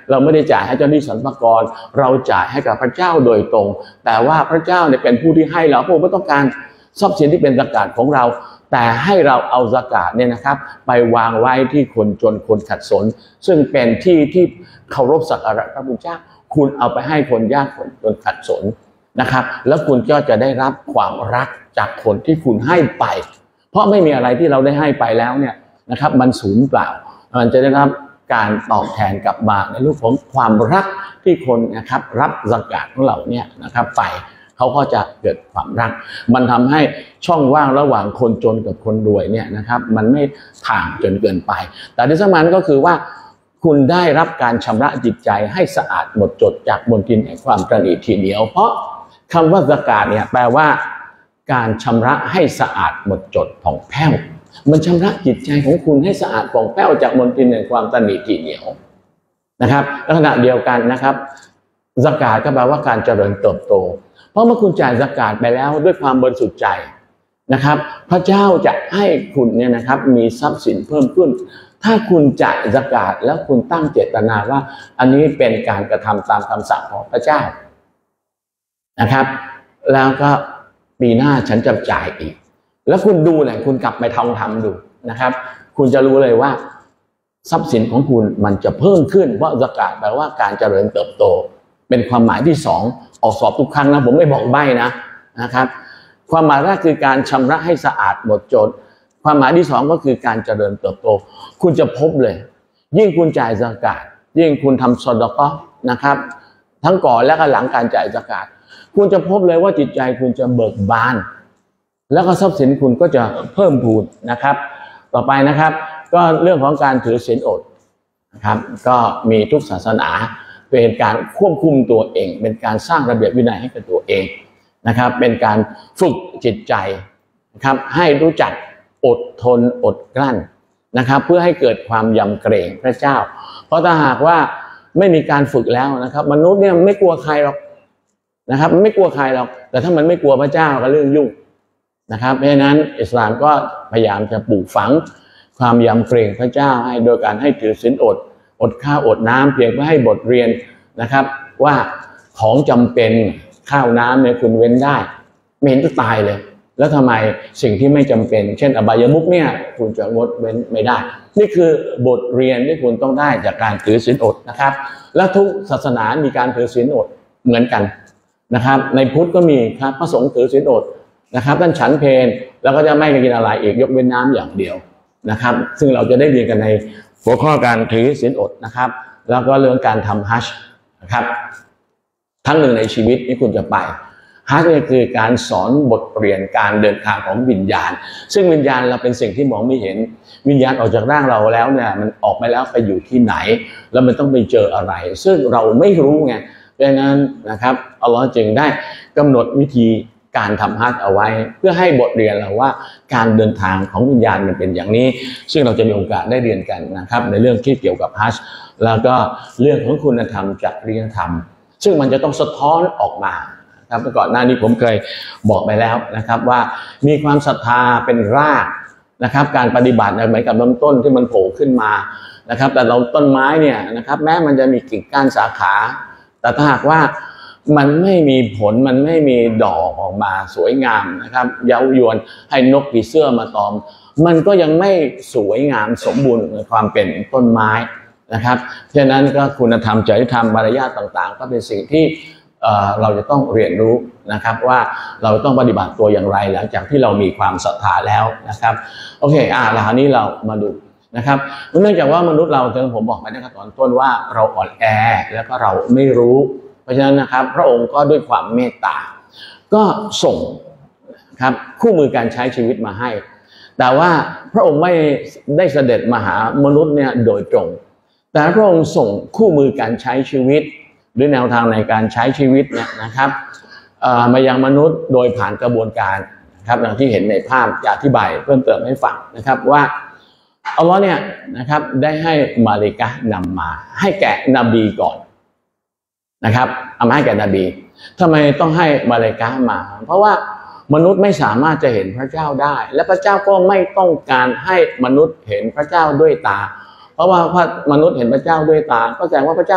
เราไม่ได้จ่ายให้เจ้าหนี้สรรพากรเราจ่ายให้กับพระเจ้าโดยตรงแต่ว่าพระเจ้าเนี่ยเป็นผู้ที่ให้เราพระองค์ไม่ต้องการทรัพย์สินที่เป็นซะกาตของเราแต่ให้เราเอาซะกาตเนี่ยนะครับไปวางไว้ที่คนจนคนขัดสนซึ่งเป็นที่ที่เคารพสักการะพระผู้เจ้าคุณเอาไปให้คนยากคนขัดสนนะครับแล้วคุณก็จะได้รับความรักจากคนที่คุณให้ไปเพราะไม่มีอะไรที่เราได้ให้ไปแล้วเนี่ยนะครับมันสูญเปล่ามันจะได้รับการตอบแทนกลับมาในรูปของความรักที่คนนะครับรับซะกาตของเราเนี่ยนะครับไปเขาก็จะเกิดความรักมันทำให้ช่องว่างระหว่างคนจนกับคนรวยเนี่ยนะครับมันไม่ถ่างจนเกินไปแต่ที่สำคัญก็คือว่าคุณได้รับการชำระจิตใจให้สะอาดหมดจดจากมลทินแห่งความตระหนี่ทีเดียวเพราะคำว่าซะกาตเนี่ยแปลว่าการชำระให้สะอาดหมดจดผ่องแผ้วมันชำระจิตใจของคุณให้สะอาดผ่องแผ้วจากมลทินแห่งความตระหนี่ทีเดียวนะครับและขณะเดียวกันนะครับซะกาตก็แปลว่าการเจริญเติบโตเพราะเมื่อคุณจ่ายซะกาตไปแล้วด้วยความบริสุทธิ์ใจนะครับพระเจ้าจะให้คุณเนี่ยนะครับมีทรัพย์สินเพิ่มขึ้นถ้าคุณจ่ายซะกาตแล้วคุณตั้งเจตนาว่าอันนี้เป็นการกระทำตามคำสั่งของพระเจ้านะครับแล้วก็ปีหน้าฉันจะจ่ายอีกแล้วคุณดูเลยคุณกลับไปทำดูนะครับคุณจะรู้เลยว่าทรัพย์สินของคุณมันจะเพิ่มขึ้นเพราะซะกาตแปลว่าการเจริญเติบโตเป็นความหมายที่สองออกสอบทุกครั้งนะผมไม่บอกใบ้นะครับความหมายแรกคือการชำระให้สะอาดหมดจดความหมายที่สองก็คือการเจริญเติบโตคุณจะพบเลยยิ่งคุณจ่ายซะกาตยิ่งคุณทำซอดาเกาะห์นะครับทั้งก่อนและก็หลังการจ่ายซะกาตคุณจะพบเลยว่าจิตใจคุณจะเบิกบานแล้วก็ทรัพย์สินคุณก็จะเพิ่มพูนนะครับต่อไปนะครับก็เรื่องของการถือศีลอดนะครับก็มีทุกศาสนาเป็นการควบคุมตัวเองเป็นการสร้างระเบียบวินัยให้กับตัวเองนะครับเป็นการฝึกจิตใจนะครับให้รู้จักอดทนอดกลั้นนะครับเพื่อให้เกิดความยำเกรงพระเจ้าเพราะถ้าหากว่าไม่มีการฝึกแล้วนะครับมนุษย์เนี่ยไม่กลัวใครหรอกนะครับไม่กลัวใครหรอกแต่ถ้ามันไม่กลัวพระเจ้าก็เรื่องยุ่งนะครับเพราะฉะนั้นอิสลามก็พยายามจะปลูกฝังความยำเกรงพระเจ้าให้โดยการให้ถือศีลอดข้าวอดน้ำเพียงเพื่อให้บทเรียนนะครับว่าของจำเป็นข้าวน้ำเนี่ยคุณเว้นได้ไม่เห็นจะตายเลยแล้วทำไมสิ่งที่ไม่จำเป็นเช่นอบายมุขเนี่ยคุณจะงดเว้นไม่ได้นี่คือบทเรียนที่คุณต้องได้จากการถือศีลอดนะครับและทุกศาสนามีการถือศีลอดเหมือนกันนะครับในพุทธก็มีครับพระสงฆ์ถือศีลอดนะครับท่านฉันเพลแล้วก็จะไม่กินอะไรอีกยกเว้นน้ำอย่างเดียวนะครับซึ่งเราจะได้เรียนกันในหัวข้อการถือศีลอดนะครับแล้วก็เรื่องการทำฮัจญ์นะครับทั้งหนึ่งในชีวิตที่คุณจะไปฮัจญ์เนี่ยคือการสอนบทเรียนการเดินทางของวิญญาณซึ่งวิญญาณเราเป็นสิ่งที่มองไม่เห็นวิญญาณออกจากร่างเราแล้วเนี่ยมันออกไปแล้วไปอยู่ที่ไหนแล้วมันต้องไปเจออะไรซึ่งเราไม่รู้ไงดังนั้นนะครับอัลลอฮ์จึงได้กำหนดวิธีการทำฮัจญ์เอาไว้เพื่อให้บทเรียนเราว่าการเดินทางของวิญญาณมันเป็นอย่างนี้ซึ่งเราจะมีโอกาสได้เรียนกันนะครับในเรื่องที่เกี่ยวกับฮัจญ์แล้วก็เรื่องของคุณธรรมจริยธรรมซึ่งมันจะต้องสะท้อนออกมาครับก่อนหน้านี้ผมเคยบอกไปแล้วนะครับว่ามีความศรัทธาเป็นรากนะครับการปฏิบัติเหมือนกับลำต้นที่มันโผล่ขึ้นมานะครับแต่เราต้นไม้เนี่ยนะครับแม้มันจะมีกิ่งก้านสาขาแต่ถ้าหากว่ามันไม่มีผลมันไม่มีดอกออกมาสวยงามนะครับเย้ายวนให้นกผีเสื้อมาตอมมันก็ยังไม่สวยงามสมบูรณ์ในความเป็นต้นไม้นะครับฉะนั้นก็คุณธรรมจริยธรรมมารยาทต่างๆก็เป็นสิ่งที่เราจะต้องเรียนรู้นะครับว่าเราต้องปฏิบัติตัวอย่างไรหลังจากที่เรามีความศรัทธาแล้วนะครับโอเคแล้วคราวนี้เรามาดูนะครับเนื่องจากว่ามนุษย์เราผมบอกไปในตอนต้นว่าเราอ่อนแอแล้วก็เราไม่รู้เพราะฉะนั้นนะครับพระองค์ก็ด้วยความเมตตาก็ส่งครับคู่มือการใช้ชีวิตมาให้แต่ว่าพระองค์ไม่ได้เสด็จมาหามนุษย์เนี่ยโดยตรงแต่พระองค์ส่งคู่มือการใช้ชีวิตหรือแนวทางในการใช้ชีวิตเนี่ยนะครับมายังมนุษย์โดยผ่านกระบวนการนะครับอย่างที่เห็นในภาพจะอธิบายเพิ่มเติมให้ฟังนะครับว่าอัลลอฮ์เนี่ยนะครับได้ให้มาลิกะห์นำมาให้แก่นบีก่อนนะครับเอามาให้แก่นบีทำไมต้องให้มาลิกะห์มาเพราะว่ามนุษย์ไม่สามารถจะเห็นพระเจ้าได้และพระเจ้าก็ไม่ต้องการให้มนุษย์เห็นพระเจ้าด้วยตาเพราะว่ามนุษย์เห็นพระเจ้าด้วยตาก็แสดงว่าพระเจ้า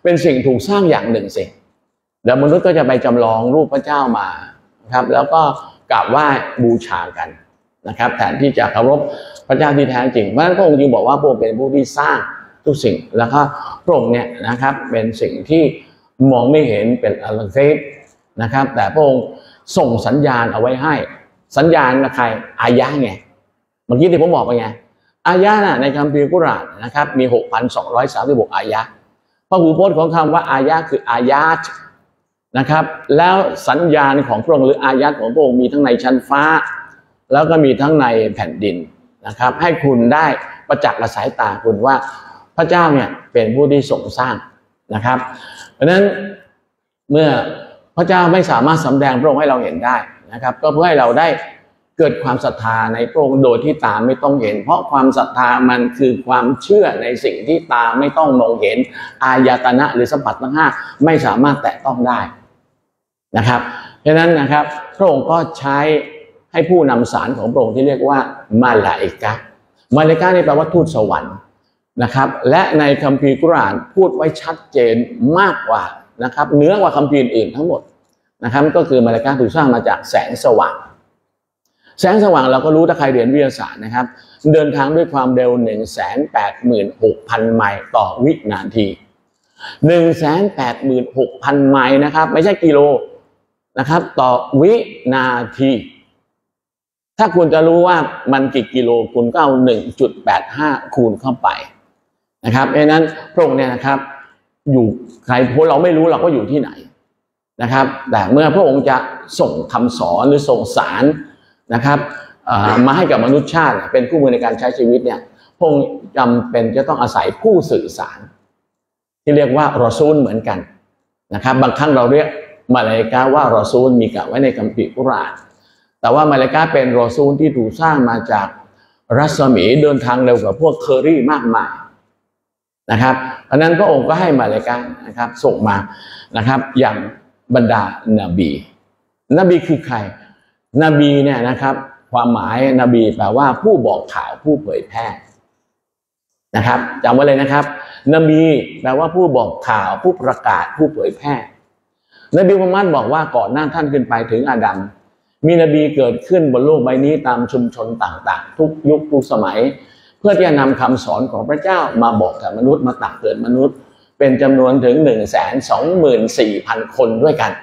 เป็นสิ่งถูกสร้างอย่างหนึ่งสิแล้วมนุษย์ก็จะไปจำลองรูปพระเจ้ามาครับแล้วก็กราบไหว้บูชากันนะครับแทนที่จะเคารพพระเจ้าที่แท้จริงเพราะฉะนั้นพระองค์จึงบอกว่าพระองค์เป็นผู้ที่สร้างทุกสิ่งแล้วก็พระองค์เนี่ยนะครับเป็นสิ่งที่มองไม่เห็นเป็นอลังเฟสนะครับแต่พระองค์ส่งสัญญาณเอาไว้ให้สัญญาณกับใครอายะไงเมื่อกี้ที่ผมบอกไปไงอายะในคัมภีร์กุรอานนะครับมี 6,236 อายะพหูพจน์ของคำว่าอายะคืออายะนะครับแล้วสัญญาณของพระองค์หรืออายะของพระองค์มีทั้งในชั้นฟ้าแล้วก็มีทั้งในแผ่นดินนะครับให้คุณได้ประจักษ์กับสายตาคุณว่าพระเจ้าเนี่ยเป็นผู้ที่ทรงสร้างนะครับเพราะฉะนั้นเมื่อพระเจ้าไม่สามารถสำแดงพระองค์ให้เราเห็นได้นะครับก็เพื่อให้เราได้เกิดความศรัทธาในพระองค์โดยที่ตาไม่ต้องเห็นเพราะความศรัทธามันคือความเชื่อในสิ่งที่ตาไม่ต้องมองเห็นอายตนะหรือสัมผัสทั้งห้าไม่สามารถแตะต้องได้นะครับเพราะฉะนั้นนะครับพระองค์ก็ใช้ให้ผู้นำสารของพระองค์ที่เรียกว่ามาลาอิกะห์มาลาอิกะห์นี่แปลว่าทูตสวรรค์นะครับและในคัมภีร์กุรอานพูดไว้ชัดเจนมากกว่านะครับเหนือกว่าคัมภีร์อื่นทั้งหมดนะครับก็คือมาลาอิกะห์ถูกสร้างมาจากแสงสว่างแสงสว่างเราก็รู้ถ้าใครเรียนวิทยาศาสตร์นะครับเดินทางด้วยความเร็ว 186,000 ไมล์ต่อวินาที 186,000 ไมล์นะครับไม่ใช่กิโลนะครับต่อวินาทีถ้าคุณจะรู้ว่ามันกี่กิโลคุณก็เอา 1.85 คูณเข้าไปนะครับเพราะฉะนั้นพระองค์เนี่ยนะครับอยู่ใครพวกเราไม่รู้เราก็อยู่ที่ไหนนะครับแต่เมื่อพระองค์จะส่งคำสอนหรือส่งสารนะครับมาให้กับมนุษยชาติเป็นคู่มือในการใช้ชีวิตเนี่ยพระองค์จำเป็นจะต้องอาศัยผู้สื่อสารที่เรียกว่ารอซูลเหมือนกันนะครับบางครั้งเราเรียกมาลาอิกะห์ว่ารอซูลมีกล่าวไว้ในคัมภีร์กุรอานแต่ว่ามาลาอิกะห์เป็นรอซูลที่ถูกสร้างมาจากรัศมีเดินทางเร็วกว่าพวกเคอรี่มากมายนะครับเพราะนั้นพระองค์ก็ให้มาลาอิกะห์นะครับส่งมานะครับอย่างบรรดานบีคือใครนบีเนี่ยนะครับความหมายนบีแปลว่าผู้บอกข่าวผู้เผยแพร่นะครับจำไว้เลยนะครับนบีแปลว่าผู้บอกข่าวผู้ประกาศผู้เผยแพร่นบีมุฮัมมัดบอกว่าก่อนหน้าท่านขึ้นไปถึงอาดัมมีนบีเกิดขึ้นบนโลกใบนี้ตามชุมชนต่างๆทุกยุคทุกสมัยเพื่อที่จะนำคำสอนของพระเจ้ามาบอกกับมนุษย์มาตักเตือนมนุษย์เป็นจำนวนถึง 124,000 คนด้วยกัน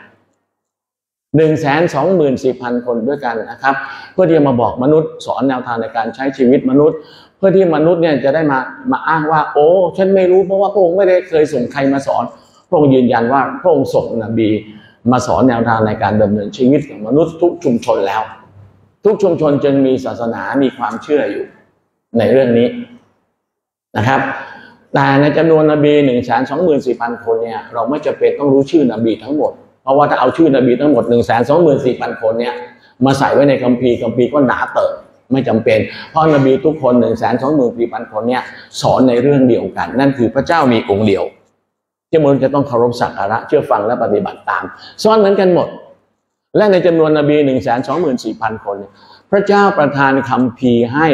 124,000 คนด้วยกันนะครับเพื่อที่จะมาบอกมนุษย์สอนแนวทางในการใช้ชีวิตมนุษย์เพื่อที่มนุษย์เนี่ยจะได้มาอ้างว่าโอ้ฉันไม่รู้เพราะว่าพระองค์ไม่ได้เคยส่งใครมาสอนพระองค์ยืนยันว่าพระองค์ส่งนบีมาสอนแนวทางในการดำเนินชีวิตของมนุษย์ทุกชุมชนแล้วทุกชุมชนจึงมีศาสนามีความเชื่ออยู่ในเรื่องนี้นะครับแต่ในจำนวนนบี 124,000 คนเนี่ยเราไม่จำเป็นต้องรู้ชื่อนบีทั้งหมดเพราะว่าถ้าเอาชื่อนบีทั้งหมด 124,000 คนเนี่ยมาใส่ไว้ในคัมภีร์ก็หนาเติบไม่จำเป็นเพราะนบีทุกคน 124,000 คนเนี่ยสอนในเรื่องเดียวกันนั่นคือพระเจ้ามีองค์เดียวที่มนุษย์จะต้องเคารพสักการะเชื่อฟังและปฏิบัติตามสอนเหมือนกันหมดและในจำนวนนบี 124,000 คนพระเจ้าประทานคัมภีร์ให้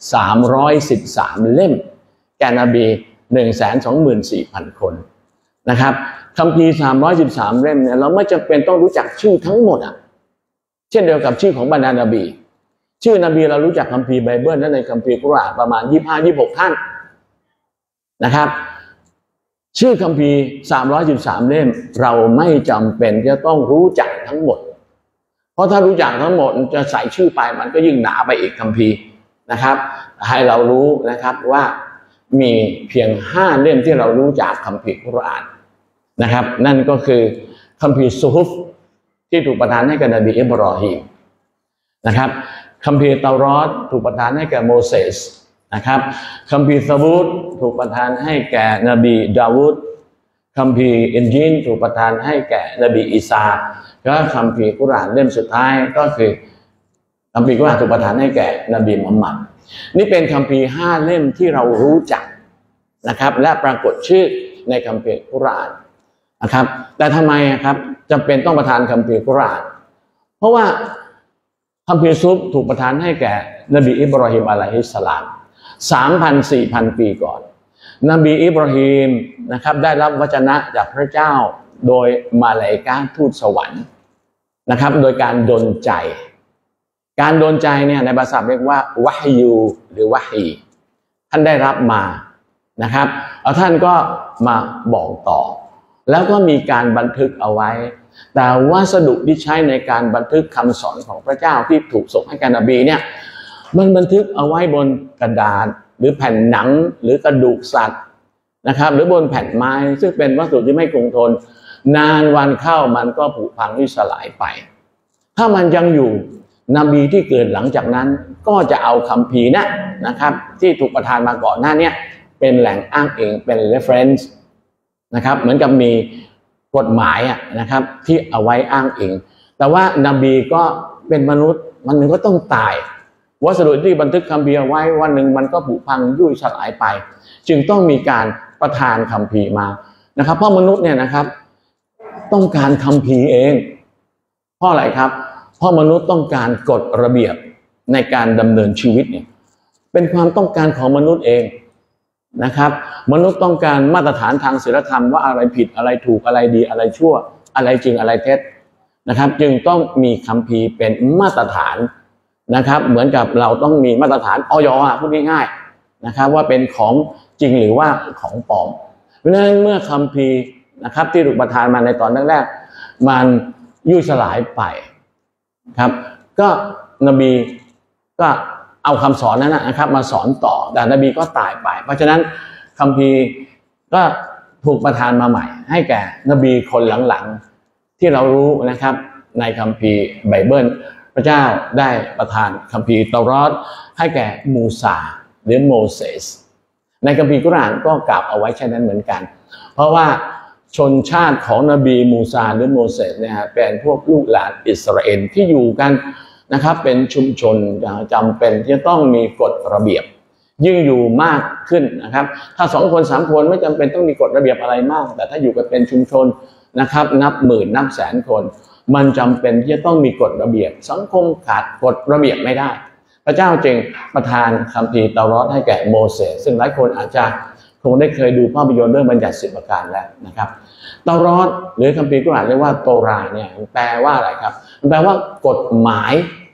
313 เล่มแก่นบี 124,000 คนนะครับคัมภีร์313 เล่มเนี่ยเราไม่จำเป็นต้องรู้จักชื่อทั้งหมดเช่นเดียวกับชื่อของบรรดานบีชื่อนบีเรารู้จักคัมภีร์ไบเบิลและในคัมภีร์กุรอานประมาณ 25-26 ท่านนะครับชื่อคัมภีร์313 เล่มเราไม่จำเป็นจะต้องรู้จักทั้งหมดเพราะถ้ารู้จักทั้งหมดจะใส่ชื่อไปมันก็ยิ่งหนาไปอีกคัมภีร์นะครับให้เรารู้นะครับว่ามีเพียง5 เล่มที่เรารู้จากคัมภีร์กุรอานนะครับนั่นก็คือคัมภีร์ซุฮุฟที่ถูกประทานให้กับนบีอิบรอฮีมนะครับคัมภีร์เตารอตถูกประทานให้แก่โมเสสนะครับคัมภีร์ซะบูตถูกประทานให้แก่นบีดาวูดคัมภีร์อินจีลถูกประทานให้แก่นบีอีสาและคัมภีร์กุรอานเล่มสุดท้ายก็คือคัมภีร์กุรอานถูกประทานให้แก่นบีมุฮัมมัดนี่เป็นคัมภีร์5 เล่มที่เรารู้จักนะครับและปรากฏชื่อในคัมภีร์กุรอานนะครับแต่ทำไมครับจำเป็นต้องประทานคัมภีร์กุรอานเพราะว่าคัมภีร์ซุฟถูกประทานให้แก่นบีอิบรอฮิมอะลัยฮิสสลาม 3,000-4,000 ปีก่อนนบีอิบราฮิมนะครับได้รับวจนะจากพระเจ้าโดยมาลาอิกะฮ์ทูตสวรรค์นะครับโดยการดลใจการดลใจเนี่ยในภาษาเรียกว่าวะฮยูหรือวะฮีท่านได้รับมานะครับแล้วท่านก็มาบอกต่อแล้วก็มีการบันทึกเอาไว้แต่วัสดุที่ใช้ในการบันทึกคำสอนของพระเจ้าที่ถูกส่งให้แก่นบีเนี่ยมันบันทึกเอาไว้บนกระดาษหรือแผ่นหนังหรือกระดูกสัตว์นะครับหรือบนแผ่นไม้ซึ่งเป็นวัสดุที่ไม่คงทนนานวันเข้ามันก็ผุพังและสลายไปถ้ามันยังอยู่นบีที่เกิดหลังจากนั้นก็จะเอาคัมภีร์นะครับที่ถูกประทานมาก่อนหน้านี้เป็นแหล่งอ้างอิงเป็น reference นะครับเหมือนกับมีกฎหมายนะครับที่เอาไว้อ้างอิงแต่ว่านบีก็เป็นมนุษย์วันหนึ่งก็ต้องตายวัสดุที่บันทึกคัมภีร์ไว้วันหนึ่งมันก็ผุพังยุ่ยสลายไปจึงต้องมีการประทานคัมภีร์มานะครับเพราะมนุษย์เนี่ยนะครับต้องการคัมภีร์เองเพราะอะไรครับเพราะมนุษย์ต้องการกฎระเบียบในการดำเนินชีวิตเนี่ยเป็นความต้องการของมนุษย์เองนะครับมนุษย์ต้องการมาตรฐานทางศีลธรรมว่าอะไรผิดอะไรถูกอะไรดีอะไรชั่วอะไรจริงอะไรเท็จนะครับจึงต้องมีคัมภีร์เป็นมาตรฐานนะครับเหมือนกับเราต้องมีมาตรฐานอย.พูดง่ายๆนะครับว่าเป็นของจริงหรือว่าของปลอมเพราะฉะนั้นเมื่อคัมภีร์นะครับที่ถูกประทานมาในตอนแรกๆมันยุ่ยสลายไปครับก็นบีก็เอาคำสอนนั้นนะครับมาสอนต่อแต่นบีก็ตายไปเพราะฉะนั้นคัมภีร์ก็ถูกประทานมาใหม่ให้แก่นบีคนหลังๆที่เรารู้นะครับในคัมภีร์ไบเบิลพระเจ้าได้ประทานคัมภีร์เตารอดให้แก่มูซาหรือโมเสสในคัมภีร์กุรอานก็กล่าวเอาไว้เช่นนั้นเหมือนกันเพราะว่าชนชาติของนบีมูซาหรือโมเสสเนี่ยเป็นพวกลูกหลานอิสราเอลที่อยู่กันนะครับเป็นชุมชนจำเป็นที่จะต้องมีกฎระเบียบยิ่งอยู่มากขึ้นนะครับถ้า2 คน 3 คนไม่จำเป็นต้องมีกฎระเบียบอะไรมากแต่ถ้าอยู่กันเป็นชุมชนนะครับนับหมื่นนับแสนคนมันจำเป็นที่จะต้องมีกฎระเบียบสังคมขาดกฎระเบียบไม่ได้พระเจ้าจึงประทานคัมภีร์เตารอดให้แก่โมเสสซึ่งหลายคนอาจจะคงได้เคยดูภาพยนตร์เรื่องบัญญัติ10 ประการแล้วนะครับเตารอดหรือคัมภีร์กุรอานเรียกว่าโตราเนี่ยแปลว่าอะไรครับแปลว่ากฎหมาย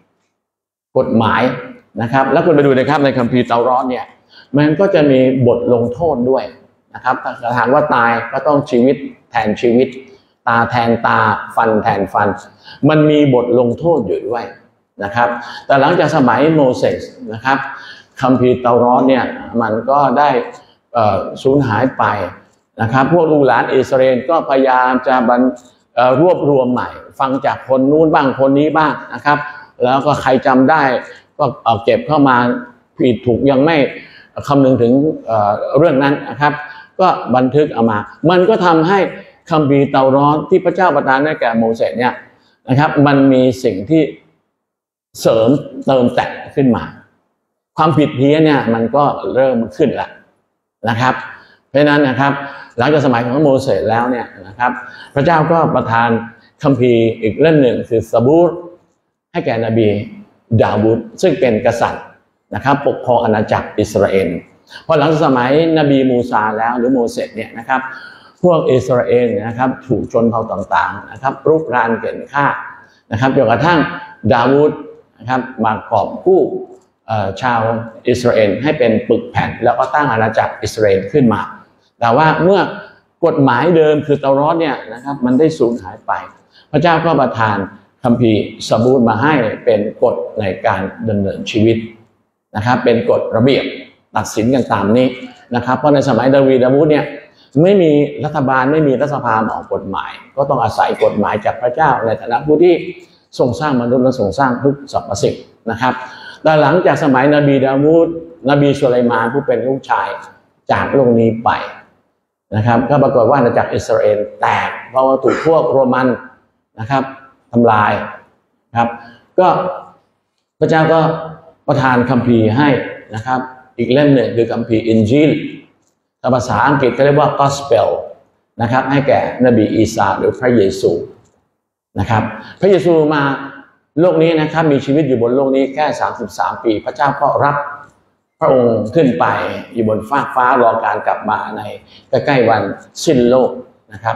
นะครับแล้วคุณไปดูนะครับในคัมภีร์เตารอดเนี่ยมันก็จะมีบทลงโทษด้วยนะครับถ้าถามว่าตายก็ต้องชีวิตแทนชีวิตตาแทนตาฟันแทนฟันมันมีบทลงโทษอยู่ด้วยนะครับแต่หลังจากสมัยโมเสสนะครับคัมภีร์เตารอดเนี่ยมันก็ได้สูญหายไปนะครับพวกลูกหลานอิสราเอลก็พยายามจะรวบรวมใหม่ฟังจากคนนู้นบ้างคนนี้บ้างนะครับแล้วก็ใครจำได้ก็เก็บเข้ามาผิดถูกยังไม่คำนึงถึงเรื่องนั้นนะครับก็บันทึกเอามามันก็ทำให้คัมภีร์เตารอดที่พระเจ้าประทานให้แก่โมเสสเนี่ยนะครับมันมีสิ่งที่เสริมเติมแต่งขึ้นมาความผิดเพี้ยนเนี่ยมันก็เริ่มขึ้นแล้วนะครับเพราะฉะนั้นนะครับหลังจากสมัยของโมเสสแล้วเนี่ยนะครับพระเจ้าก็ประทานคัมภีร์อีกเล่มหนึ่งคือซะบูรให้แก่นบีดาวูดซึ่งเป็นกษัตริย์นะครับปกครองอาณาจักรอิสราเอลพอหลังจากสมัยนบีมูซาแล้วหรือโมเสสเนี่ยนะครับพวกอิสราเอลนะครับถูกชนเผ่าต่างๆนะครับรุกรานเข็นฆ่านะครับจนกระทั่งดาวูดนะครับมากอบกู้ชาวอิสราเอลให้เป็นปึกแผ่นแล้วก็ตั้งอาณาจักรอิสราเอลขึ้นมาแต่ว่าเมื่อกฎหมายเดิมคือเตารอดเนี่ยนะครับมันได้สูญหายไปพระเจ้าก็ประทานคัมภีร์ซะบูรมาให้เป็นกฎในการดำเนินชีวิตนะครับเป็นกฎระเบียบตัดสินกันตามนี้นะครับเพราะในสมัยดาวูดเนี่ยไม่มีรัฐบาลไม่มีรัฐสภาออกกฎหมายก็ต้องอาศัยกฎหมายจากพระเจ้าในฐานะผู้ที่ทรงสร้างมนุษย์และทรงสร้างทุกสรรพสิ่งนะครับแต่หลังจากสมัยนบีดาวูดนบีสุไลมานผู้เป็นลูกชายจากโลกนี้ไปนะครับก็ปรากฏว่าอาณาจักรอิสราเอลแตกเพราะว่าถูกพวกโรมันนะครับทำลายครับก็พระเจ้าก็ประทานคัมภีร์ให้นะครับอีกเล่มหนึ่งคือคัมภีร์อินจีลภาษาอังกฤษเขาเรียกว่า Gospel นะครับให้แก่นบีอีสาหรือพระเยซูนะครับพระเยซูมาโลกนี้นะครับมีชีวิตอยู่บนโลกนี้แค่33 ปีพระเจ้าก็รับพระองค์ขึ้นไปอยู่บนฟากฟ้ารอการกลับมาในใกล้ๆวันสิ้นโลกนะครับ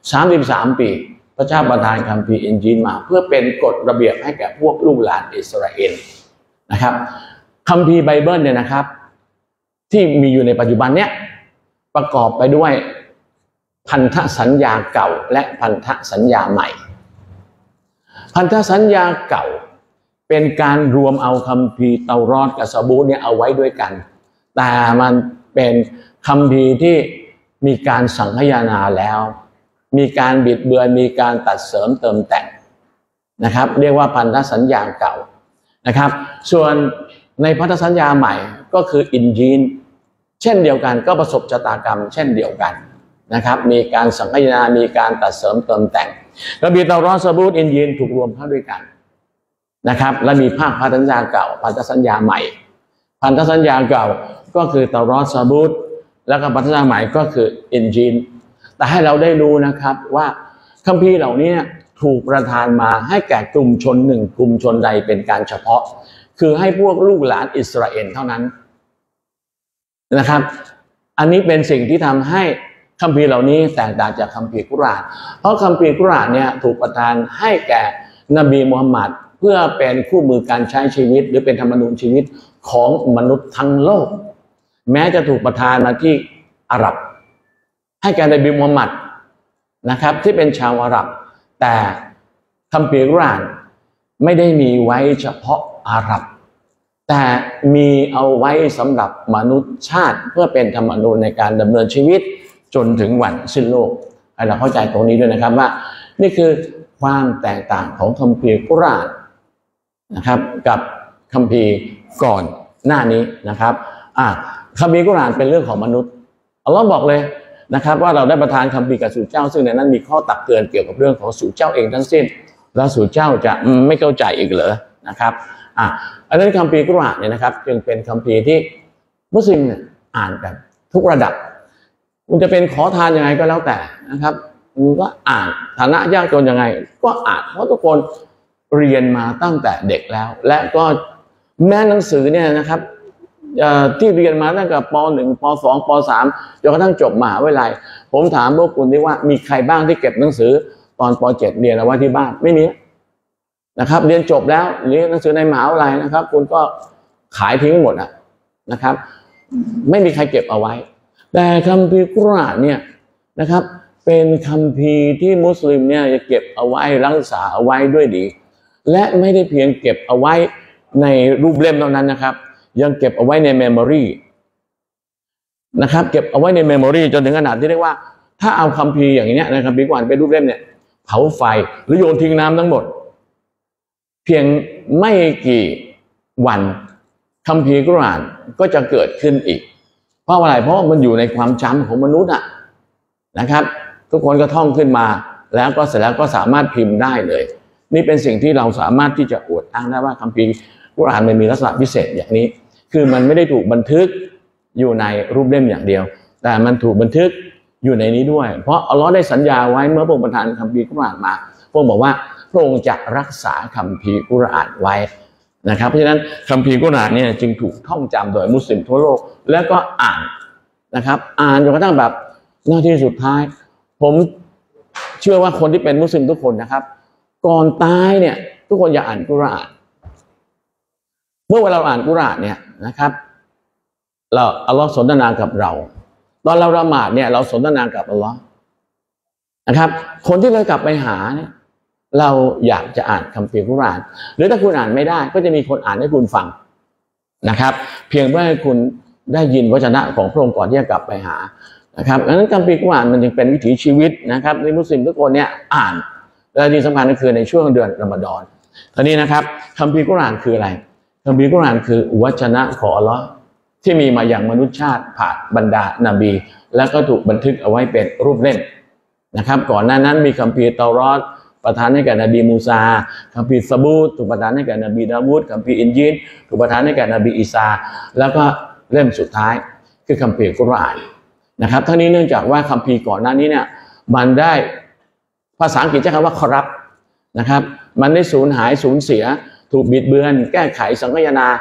33 ปีพระเจ้าประทานคัมภีร์อินจีลมาเพื่อเป็นกฎระเบียบให้แก่พวกลูกหลานอิสราเอลนะครับคัมภีร์ไบเบิลเนี่ยนะครับที่มีอยู่ในปัจจุบันเนี้ยประกอบไปด้วยพันธสัญญาเก่าและพันธสัญญาใหม่พันธสัญญาเก่าเป็นการรวมเอาคัมภีร์เตารอดกับซะบูรเนี่ยเอาไว้ด้วยกันแต่มันเป็นคัมภีร์ที่มีการสังคายนาแล้วมีการบิดเบือนมีการตัดเสริมเติมแต่งนะครับเรียกว่าพันธสัญญาเก่านะครับส่วนในพันธสัญญาใหม่ก็คืออินจีลเช่นเดียวกันก็ประสบชะตากรรมเช่นเดียวกันนะครับมีการสังคายนามีการตัดเสริมเติมแต่งคัมภีร์เตารอดซะบูรอินจีลถูกรวมเข้าด้วยกันนะครับและมีภาคพันธสัญญาเก่าพันธสัญญาใหม่พันธสัญญาเก่าก็คือเตารอดซะบูรแล้วก็พันธสัญญาใหม่ก็คืออินจีลแต่ให้เราได้รู้นะครับว่าคัมภีร์เหล่านี้ถูกประทานมาให้แก่กลุ่มชนหนึ่งกลุ่มชนใดเป็นการเฉพาะคือให้พวกลูกหลานอิสราเอลเท่านั้นนะครับอันนี้เป็นสิ่งที่ทำให้คัมภีร์เหล่านี้แตกต่างจากคัมภีร์กุรอานเพราะคัมภีร์กุรอานเนี่ยถูกประทานให้แก่นบีมูฮัมหมัดเพื่อเป็นคู่มือการใช้ชีวิตหรือเป็นธรรมนูญชีวิตของมนุษย์ทั้งโลกแม้จะถูกประทานมาที่อาหรับให้แก่นบีมูฮัมหมัดนะครับที่เป็นชาวอาหรับแต่คัมภีร์กุรอานไม่ได้มีไว้เฉพาะอาหรับแต่มีเอาไว้สำหรับมนุษยชาติเพื่อเป็นธรรมนูญในการดำเนินชีวิตจนถึงวันสิ้นโลกให้เราเข้าใจตรงนี้ด้วยนะครับว่านี่คือความแตกต่างของคัมภีร์กุรอานนะครับกับคัมภีร์ก่อนหน้านี้นะครับคัมภีร์กุรอานเป็นเรื่องของมนุษย์อัลลอฮ์บอกเลยนะครับว่าเราได้ประทานคัมภีร์กับสู่เจ้าซึ่งในนั้นมีข้อตักเตือนเกี่ยวกับเรื่องของสู่เจ้าเองทั้งสิ้นแล้วสู่เจ้าจะไม่เข้าใจอีกเหรอนะครับอันนั้นคัมภีร์กุรอานเนี่ยนะครับจึงเป็นคัมภีร์ที่มุสลิมอ่านกันทุกระดับคุณจะเป็นขอทานยังไงก็แล้วแต่นะครับคุณก็อ่านฐานะยากจนยังไงก็อ่านเพราะทุกคนเรียนมาตั้งแต่เด็กแล้วและก็แม้หนังสือเนี่ยนะครับที่เรียนมาตั้งแต่ป .1 ป .2 ป .3 จนกระทั่งจบมหาวิทยาลัยผมถามพวกคุณที่ว่ามีใครบ้างที่เก็บหนังสือตอนป .7 เรียนเอาไว้ที่บ้านไม่มีนะครับเรียนจบแล้วเรียนหนังสือในมหาวิทยาลัยนะครับคุณก็ขายทิ้งหมดนะครับไม่มีใครเก็บเอาไว้แต่คัมภีร์กุรอานเนี่ยนะครับเป็นคัมภีร์ที่มุสลิมเนี่ยจะเก็บเอาไว้รักษาเอาไว้ด้วยดีและไม่ได้เพียงเก็บเอาไว้ในรูปเล่มเท่านั้นนะครับยังเก็บเอาไว้ในเมมโมรีนะครับเก็บเอาไว้ในเมมโมรีจนถึงขนาดที่เรียกว่าถ้าเอาคัมภีร์อย่างนี้ในคัมภีร์กุรอานเป็นรูปเล่มเนี่ยเผาไฟหรือโยนทิ้งน้ำทั้งหมดเพียงไม่กี่วันคัมภีร์กุรอานก็จะเกิดขึ้นอีกเพราะอะไรเพราะมันอยู่ในความจำของมนุษย์นะครับทุกคนก็ท่องขึ้นมาแล้วก็เสร็จแล้วก็สามารถพิมพ์ได้เลยนี่เป็นสิ่งที่เราสามารถที่จะอวดอ้างได้ว่าคัมภีร์กุรอานมันมีลักษณะพิเศษอย่างนี้คือมันไม่ได้ถูกบันทึกอยู่ในรูปเล่มอย่างเดียวแต่มันถูกบันทึกอยู่ในนี้ด้วยเพราะอัลเลาะห์ได้สัญญาไว้เมื่อพระองค์ประทานคัมภีร์กุรอานมาพระองค์บอกว่าพระองค์จะรักษาคัมภีร์กุรอานไว้นะครับเพราะฉะนั้นคัมภีร์กุรอานเนี่ยจึงถูกท่องจำโดยมุสลิมทั่วโลกแล้วก็อ่านนะครับอ่านจนกระทั่งแบบหน้าที่สุดท้ายผมเชื่อว่าคนที่เป็นมุสลิมทุกคนนะครับก่อนตายเนี่ยทุกคนอย่าอ่านกุรอานเมื่อเวลาเราอ่านกุรอานเนี่ยนะครับเราอัลลอฮ์สนทนากับเราตอนเราละหมาดเนี่ยเราสนทนากับอัลลอฮ์นะครับคนที่เรากลับไปหาเนี่ยเราอยากจะอ่านคัมภีร์กุรอานหรือถ้าคุณอ่านไม่ได้ก็จะมีคนอ่านให้คุณฟังนะครับเพียงเพื่อให้คุณได้ยินวจนะของพระองค์ก่อนที่จะกลับไปหานะครับดังนั้นคัมภีร์กุรอานมันจึงเป็นวิถีชีวิตนะครับในมุสลิมทุกคนเนี่ยอ่านและที่สำคัญก็คือในช่วงเดือนรอมฎอนทีนี้นะครับคัมภีร์กุรอานคืออะไรคัมภีร์กุรอานคือวจนะของอัลเลาะห์ที่มีมาอย่างมนุษยชาติผ่านบรรดานบีแล้วก็ถูกบันทึกเอาไว้เป็นรูปเล่มนะครับก่อนหน้านั้นมีคัมภีร์เตารอดประทานให้แก่นบีมูซาคัมภีร์ซะบูรถูกประทานให้แก่นบีดาวูดคัมภีร์อินจีลถูกประทานให้แก่นบีอีซาแล้วก็เล่มสุดท้ายคือคัมภีร์กุรอานนะครับทั้งนี้เนื่องจากว่าคัมภีร์ก่อนหน้านี้เนี่ยมันได้ภาษาอังกฤษใช้คำว่า corrupt นะครับมันได้สูญหายสูญเสียถูกบิดเบือนแก้ไขสังคายนา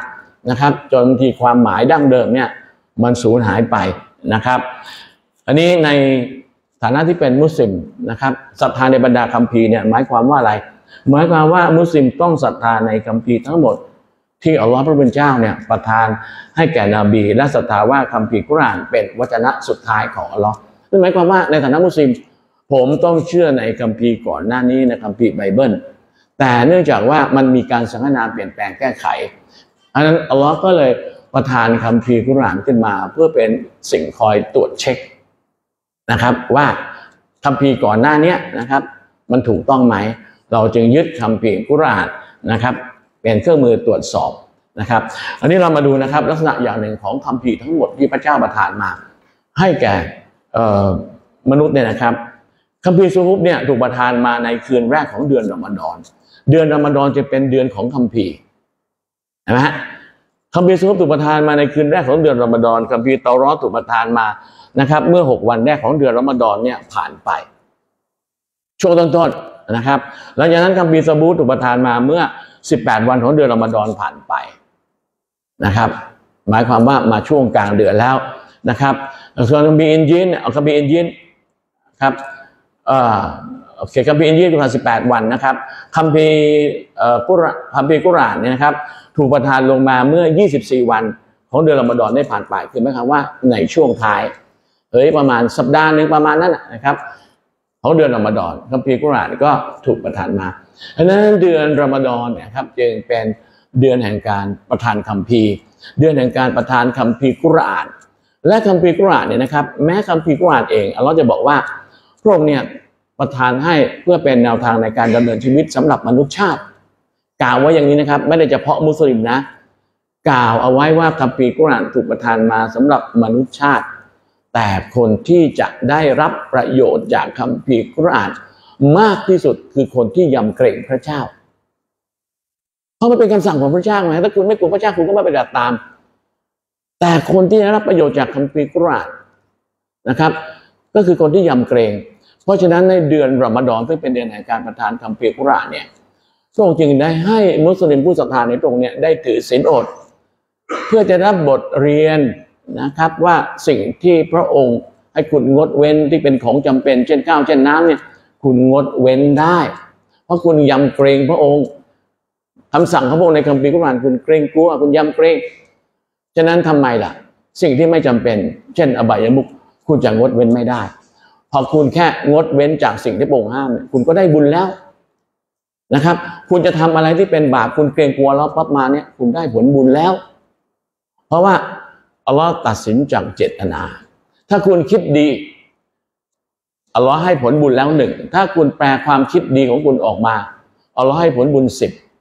นะครับจนทีความหมายดั้งเดิมเนี่ยมันสูญหายไปนะครับอันนี้ในฐานะที่เป็นมุสลิมนะครับศรัทธาในบรรดาคัมภีร์เนี่ยหมายความว่าอะไรหมายความว่ามุสลิมต้องศรัทธาในคัมภีร์ทั้งหมดที่อัลลอฮฺพระผู้เป็นเจ้าเนี่ยประทานให้แก่นบีและศรัทธาว่าคัมภีร์กุรอานเป็นวจนะสุดท้ายของอัลลอฮฺนั่นหมายความว่าในฐานะมุสลิมผมต้องเชื่อในคัมภีร์ก่อนหน้านี้ในคัมภีร์ไบเบิลแต่เนื่องจากว่ามันมีการสังคนาเปลี่ยนแปลงแก้ไขอันนั้นอัลลอฮฺก็เลยประทานคัมภีร์กุรอานขึ้นมาเพื่อเป็นสิ่งคอยตรวจเช็คนะครับว่าคัมภีร์ก่อนหน้านี้นะครับมันถูกต้องไหมเราจึงยึดคัมภีร์กุรอานนะครับเป็นเครื่องมือตรวจสอบนะครับอันนี้เรามาดูนะครับลักษณะอย่างหนึ่งของคัมภีร์ทั้งหมดที่พระเจ้าประทานมาให้แก่มนุษย์เนี่ยนะครับคัมภีร์ซูฮุฟเนี่ยถูกประทานมาในคืนแรกของเดือนรอมฎอนเดือนรอมฎอนจะเป็นเดือนของคัมภีร์เห็นไหมฮะคัมภีร์ซูฮุฟถูกประทานมาในคืนแรกของเดือนรอมฎอนคัมภีร์เตารอตถูกประทานมานะครับเมื่อ6 วันแรกของเดือนรอมฎอนเนี่ยผ่านไปช่วงต้นๆนะครับหลังจากนั้นคัมภีร์ซะบูรถูกประทานมาเมื่อ18 วันของเดือนรอมฎอนผ่านไปนะครับหมายความว่ามาช่วงกลางเดือนแล้วนะครับส่วนคัมภีร์อินจีลคัมภีร์อินจีลครับโอเคคัมภีร์อินจีลถูกประทาน18 วันนะครับคัมภีร์กุรอานเนี่ยนะครับถูกประทานลงมาเมื่อ24 วันของเดือนรอมฎอนได้ผ่านไปคือหมายความว่าในช่วงท้ายประมาณสัปดาห์นึงประมาณนั้นนะครับของเดือนรอมฎอนคัมภีร์กุรอานก็ถูกประทานมาเพราะฉะนั้นเดือนรอมฎอนเนี่ยครับจึงเป็นเดือนแห่งการประทานคัมภีร์เดือนแห่งการประทานคัมภีร์กุรอานและคัมภีร์กุรอานเนี่ยนะครับแม้คัมภีร์กุรอานเองอัลเลาะห์จะบอกว่าพระองค์เนี่ยประทานให้เพื่อเป็นแนวทางในการดำเนินชีวิตสำหรับมนุษยชาติกล่าวไว้อย่างนี้นะครับไม่ได้เฉพาะมุสลิมนะกล่าวเอาไว้ว่าคัมภีร์กุรอานถูกประทานมาสำหรับมนุษยชาติแต่คนที่จะได้รับประโยชน์จากคัมภีร์กุรอานมากที่สุดคือคนที่ยำเกรงพระเจ้าเพราะมันเป็นคำสั่งของพระเจ้าไงถ้าคุณไม่กลัวพระเจ้าคุณก็ไม่ปฏิบัติตามแต่คนที่ได้รับประโยชน์จากคัมภีร์กุรอานนะครับก็คือคนที่ยำเกรงเพราะฉะนั้นในเดือนรอมฎอนซึ่งเป็นเดือนแห่งการประทานคัมภีร์กุรอานเนี่ยพระองค์จึงได้ให้มุสลิมผู้ศรัทธาในตรงนี้ได้ถือศีลอดเพื่อจะรับบทเรียนนะครับว่าสิ่งที่พระองค์ให้คุณงดเว้นที่เป็นของจำเป็นเช่นข้าวเช่นน้ำเนี่ยคุณงดเว้นได้เพราะคุณยำเกรงพระองค์คำสั่งของพระองค์ในคัมภีร์กุรอานคุณเกรงกลัวคุณยำเกรงฉะนั้นทำไมล่ะสิ่งที่ไม่จำเป็นเช่นอบายมุขคุณจะงดเว้นไม่ได้พอคุณแค่งดเว้นจากสิ่งที่พระองค์ห้ามคุณก็ได้บุญแล้วนะครับคุณจะทำอะไรที่เป็นบาปคุณเกรงกลัวแล้วปั๊บมาเนี่ยคุณได้ผลบุญแล้วเพราะว่าอัลลอฮ์ตัดสินจากเจตนาถ้าคุณคิดดีอัลลอฮ์ให้ผลบุญแล้ว1ถ้าคุณแปลความคิดดีของคุณออกมาอัลลอฮ์ให้ผลบุญ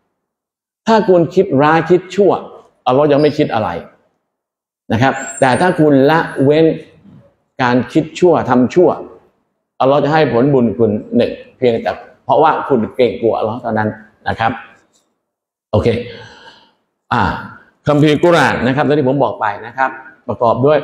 10ถ้าคุณคิดร้ายคิดชั่วอัลลอฮ์ยังไม่คิดอะไรนะครับแต่ถ้าคุณละเว้นการคิดชั่วทำชั่วอัลลอฮ์จะให้ผลบุญคุณ1เพียงแต่เพราะว่าคุณเกรงกลัวอัลลอฮ์เท่านั้นนะครับโอเคคัมภีร์กุรอานนะครับที่ผมบอกไปนะครับประกอบด้วย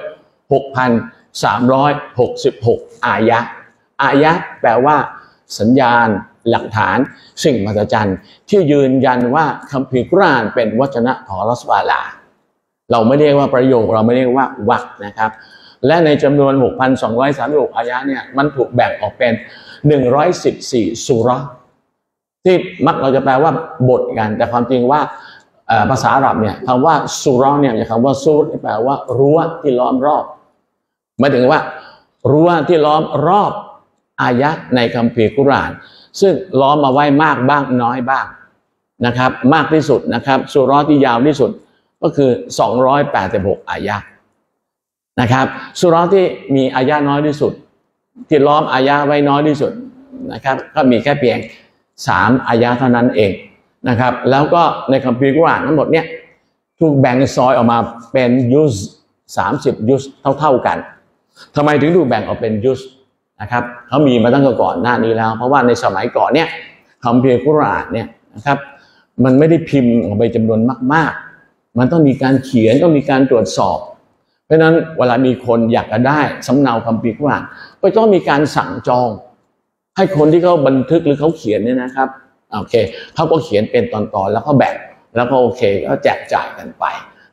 6,366 อายะแปลว่าสัญญาณหลักฐานสิ่งมหัศจรรย์ที่ยืนยันว่าคัมภีร์กุรอานเป็นวจนะของอัลเลาะห์ซุบฮานะฮูวะตะอาลาเราไม่เรียกว่าประโยคเราไม่เรียกว่าวรรคนะครับและในจำนวน 6,236 อายะเนี่ยมันถูกแบ่งออกเป็น114ซูเราะห์ที่มักเราจะแปลว่าบทกันแต่ความจริงว่าภาษาอาหรับเนี่ยคำว่าซูเราะห์เนี่ยคำว่าซูรแปลว่ารั้วที่ล้อมรอบหมายถึงว่ารั้วที่ล้อมรอบอายะในคัมภีร์กุรอานซึ่งล้อมมาไว้มากบ้างน้อยบ้างนะครับมากที่สุดนะครับซูเราะห์ที่ยาวที่สุดก็คือ286 อายะนะครับซูเราะห์ที่มีอายะน้อยที่สุดที่ล้อมอายะไว้น้อยที่สุดนะครับก็มีแค่เพียง3 อายะเท่านั้นเองนะครับแล้วก็ในคัมภีร์กุรอานทั้งหมดเนี่ยถูกแบ่งซอยออกมาเป็นยุส30 ยุสเท่ากันทำไมถึงถูกแบ่งออกเป็นยุสนะครับเขามีมาตั้งแต่ก่อนหน้านี้แล้วเพราะว่าในสมัยก่อนเนี่ยคัมภีร์กุรอานเนี่ยนะครับมันไม่ได้พิมพ์ออกไปจำนวนมากๆมันต้องมีการเขียนต้องมีการตรวจสอบเพราะฉะนั้นเวลามีคนอยากจะได้สำเนาคัมภีร์กุรอานก็ต้องมีการสั่งจองให้คนที่เขาบันทึกหรือเขาเขียนเนี่ยนะครับโอเคเขาก็เขียนเป็นตอนๆแล้วก็แบ่งแล้วก็โอเคก็แจกจ่ายกันไป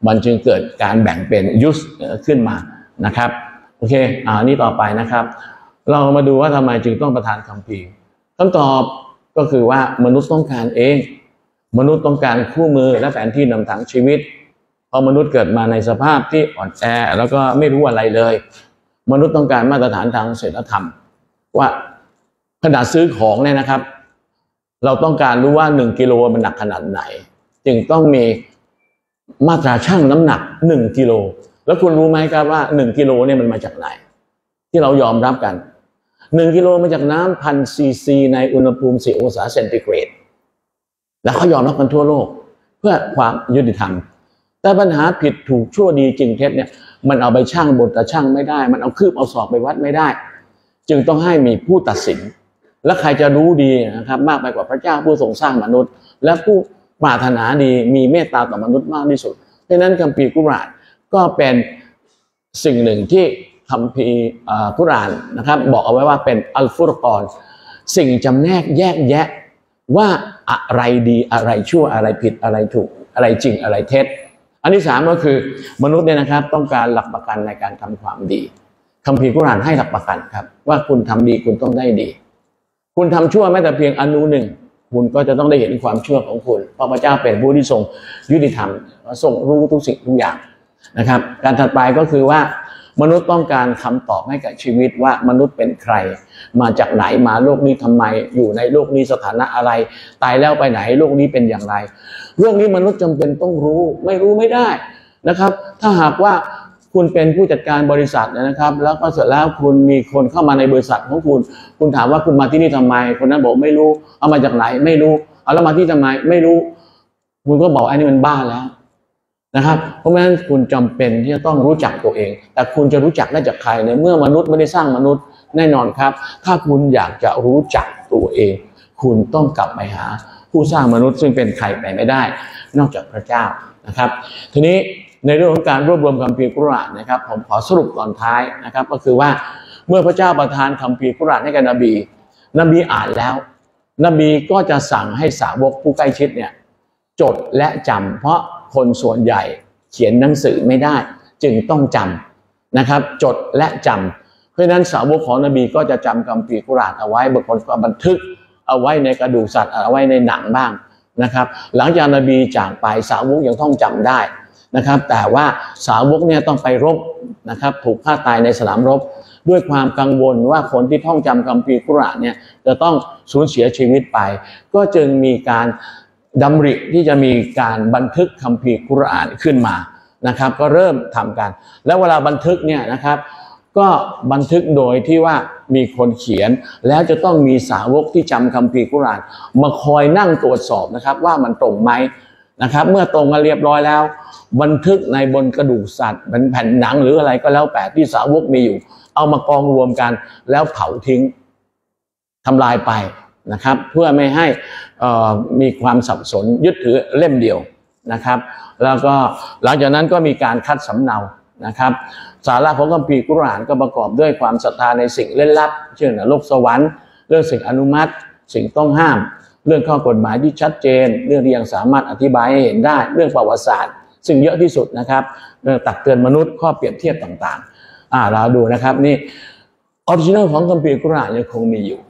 มันจึงเกิดการแบ่งเป็นยุสขึ้นมานะครับโอเคนี่ต่อไปนะครับเรามาดูว่าทำไมจึงต้องประทานคัมภีร์คำตอบก็คือว่ามนุษย์ต้องการเองมนุษย์ต้องการคู่มือและแผนที่นำทางชีวิตเพราะมนุษย์เกิดมาในสภาพที่อ่อนแอแล้วก็ไม่รู้อะไรเลยมนุษย์ต้องการมาตรฐานทางศีลธรรมว่าขนาดซื้อของเนี่ยนะครับเราต้องการรู้ว่า1 กิโลมันหนักขนาดไหนจึงต้องมีมาตราชั่งน้ำหนัก1 กิโลแล้วคุณรู้ไหมครับว่า1 กิโลเนี่ยมันมาจากไหนที่เรายอมรับกัน1 กิโลมาจากน้ำ1,000 ซีซีในอุณหภูมิ4 องศาเซนติเกรดแล้วเขายอมรับกันทั่วโลกเพื่อความยุติธรรมแต่ปัญหาผิดถูกชั่วดีจริงเท็จเนี่ยมันเอาไปชั่งบนตะชั่งไม่ได้มันเอาคืบเอาศอกไปวัดไม่ได้จึงต้องให้มีผู้ตัดสินและใครจะรู้ดีนะครับมากไปกว่าพระเจ้าผู้ทรงสร้างมนุษย์และผู้ปรารถนาดีมีเมตตาต่อมนุษย์มากที่สุดเพราะนั้นคัมภีร์กุรอานก็เป็นสิ่งหนึ่งที่คัมภีร์กุรอานนะครับบอกเอาไว้ว่าเป็นอัลฟุรกอนสิ่งจำแนกแยกแยะว่าอะไรดีอะไรชั่วอะไรผิดอะไรถูกอะไรจริงอะไรเท็จอันที่3ก็คือมนุษย์เนี่ยนะครับต้องการหลักประกันในการทำความดีคัมภีร์กุรอานให้หลักประกันครับว่าคุณทำดีคุณต้องได้ดีคุณทำชั่วแม้แต่เพียงอนุหนึ่งคุณก็จะต้องได้เห็นความชั่วของคุณเพราะพระเจ้าเป็นผู้ที่ทรงยุติธรรมทรงรู้ทุกสิ่งทุกอย่างนะครับการถัดไปก็คือว่ามนุษย์ต้องการคำตอบให้กับชีวิตว่ามนุษย์เป็นใครมาจากไหนมาโลกนี้ทำไมอยู่ในโลกนี้สถานะอะไรตายแล้วไปไหนโลกนี้เป็นอย่างไรเรื่องนี้มนุษย์จำเป็นต้องรู้ไม่ได้นะครับถ้าหากว่าคุณเป็นผู้จัดการบริษัทนะครับแล้วก็เสร็จแล้วคุณมีคนเข้ามาในบริษัทของคุณถามว่าคุณมาที่นี่ทำไมคนนั้นบอกไม่รู้เอามาจากไหนไม่รู้เอาแล้วมาที่ทำไมไม่รู้คุณก็บอกไอ้นี่มันบ้าแล้วนะครับเพราะฉะนั้นคุณจำเป็นที่จะต้องรู้จักตัวเองแต่คุณจะรู้จักได้จากใครในเมื่อมนุษย์ไม่ได้สร้างมนุษย์แน่นอนครับถ้าคุณอยากจะรู้จักตัวเองคุณต้องกลับไปหาผู้สร้างมนุษย์ซึ่งเป็นใครไปไม่ได้นอกจากพระเจ้านะครับทีนี้ในเรื่องของการรวบรวมคัมภีร์กุรอานนะครับผมขอสรุปตอนท้ายนะครับก็คือว่าเมื่อพระเจ้าประทานคัมภีร์กุรอานให้กับนบีอ่านแล้วนบีก็จะสั่งให้สาวกผู้ใกล้ชิดเนี่ยจดและจำเพราะคนส่วนใหญ่เขียนหนังสือไม่ได้จึงต้องจำนะครับจดและจำเพราะฉะนั้นสาวกของนบีก็จะจำคัมภีร์กุรอานเอาไว้บางคนก็บันทึกเอาไว้ในกระดูกสัตว์เอาไว้ในหนังบ้างนะครับหลังจากนบีจากไปสาวกยังต้องจำได้นะครับแต่ว่าสาวกเนี่ยต้องไปรบนะครับถูกฆ่าตายในสนามรบด้วยความกังวลว่าคนที่ท่องจำคัมภีร์กุรอานเนี่ยจะต้องสูญเสียชีวิตไปก็จึงมีการดำริที่จะมีการบันทึกคัมภีร์กุรอานขึ้นมานะครับก็เริ่มทำกันแล้วเวลาบันทึกเนี่ยนะครับก็บันทึกโดยที่ว่ามีคนเขียนแล้วจะต้องมีสาวกที่จำคัมภีร์กุรอานมาคอยนั่งตรวจสอบนะครับว่ามันตรงไหมนะครับเมื่อตรงกันเรียบร้อยแล้วบันทึกในบนกระดูกสัตว์เป็นแผ่นหนังหรืออะไรก็แล้วแต่ที่สาวกมีอยู่เอามากองรวมกันแล้วเผาทิ้งทำลายไปนะครับเพื่อไม่ให้มีความสับสนยึดถือเล่มเดียวนะครับแล้วก็หลังจากนั้นก็มีการคัดสำเนานะครับสาระของคัมภีร์กุรอานก็ประกอบด้วยความศรัทธาในสิ่งเล่นลับเช่นนรกสวรรค์เรื่องสิ่งอนุมัติสิ่งต้องห้ามเรื่องข้อกฎหมายที่ชัดเจนเรื่องที่ยังสามารถอธิบายให้เห็นได้เรื่องประวัติศาสตร์ซึ่งเยอะที่สุดนะครับเรื่องตักเตือนมนุษย์ข้อเปรียบเทียบต่างๆเราดูนะครับนี่ออริจินัลของคัมภีร์กุรอานยังคงมีอยู่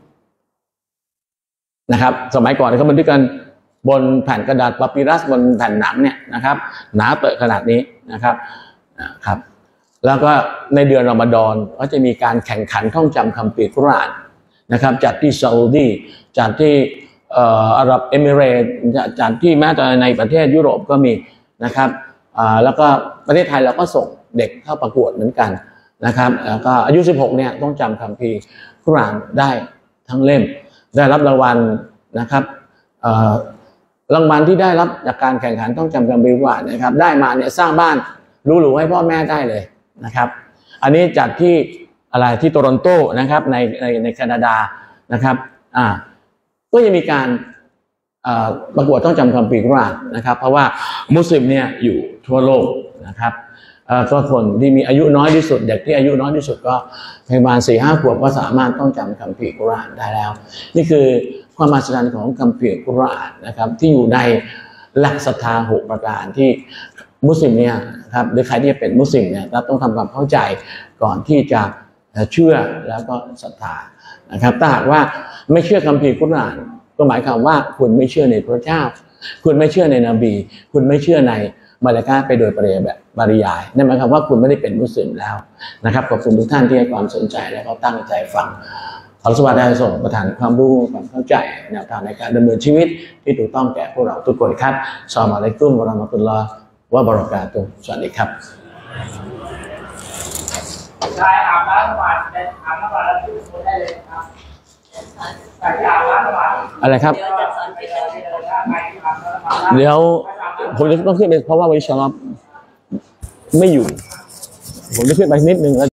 นะครับสมัยก่อนเขาบันทึกกันบนแผ่นกระดาษปาปิรัสบนแผ่นหนังเนี่ยนะครับหนาเตอะขนาดนี้นะครับแล้วก็ในเดือนรอมฎอนก็จะมีการแข่งขันท่องจำคัมภีร์กุรอานนะครับจัดที่ซาอุดีจัดที่อาหรับเอมิเรตส์จัดที่แม้แต่ในประเทศยุโรปก็มีนะครับแล้วก็ประเทศไทยเราก็ส่งเด็กเข้าประกวดเหมือนกันนะครับแล้วก็อายุ16เนี่ยต้องจำคัมภีร์กุรอานได้ทั้งเล่มได้รับรางวัลนะครับรางวัลที่ได้รับจากการแข่งขันต้องจำคัมภีร์กุรอานนะครับได้มาเนี่ยสร้างบ้านหรูๆให้พ่อแม่ได้เลยนะครับอันนี้จัดที่อะไรที่โตรอนโตนะครับในแคนาดานะครับก็จะมีการประกวดต้องจำคัมภีร์กุรอานนะครับเพราะว่ามุสลิมเนี่ยอยู่ทั่วโลกนะครับก็คนที่มีอายุน้อยที่สุดเด็กที่อายุน้อยที่สุดก็ประมาณ 4-5 ขวบก็สามารถต้องจำคัมภีร์กุรอานได้แล้วนี่คือความมหัศจรรย์ของคัมภีร์กุรอานนะครับที่อยู่ในหลักศรัทธา6 ประการที่มุสลิมเนี่ยครับหรือใครที่จะเป็นมุสลิมเนี่ยเราต้องทำความเข้าใจก่อนที่จะเชื่อแล้วก็ศรัทธานะครับถ้าหากว่าไม่เชื่อคัมภีร์กุรอานก็หมายความว่าคุณไม่เชื่อในพระเจ้าคุณไม่เชื่อในนบีคุณไม่เชื่อในมลาอิกะฮ์ไปโดยปริยายนั่นหมายความว่าคุณไม่ได้เป็นมุสลิมแล้วนะครับขอบคุณทุกท่านที่ให้ความสนใจและก็ตั้งใจฟังอัลลอฮฺซุบฮานะฮูวะตะอาลาส่งประทานความรู้ความเข้าใจแนวทางในการดำเนินชีวิตที่ถูกต้องแก่พวกเราทุกคนครับอัสสลามุอะลัยกุมวะเราะห์มะตุลลอฮ์วะบะเราะกาตุฮ์สวัสดีครับชายอาบน้ำอาบน้ำแล้วทุกคนได้เลยครับใส่อาบน้ำอะไรครับเดี๋ยวผมจะต้องขึ้นไปเพราะว่าวันนี้ชาลอฟไม่อยู่ผมจะขึ้นไปนิดนึงแล้ว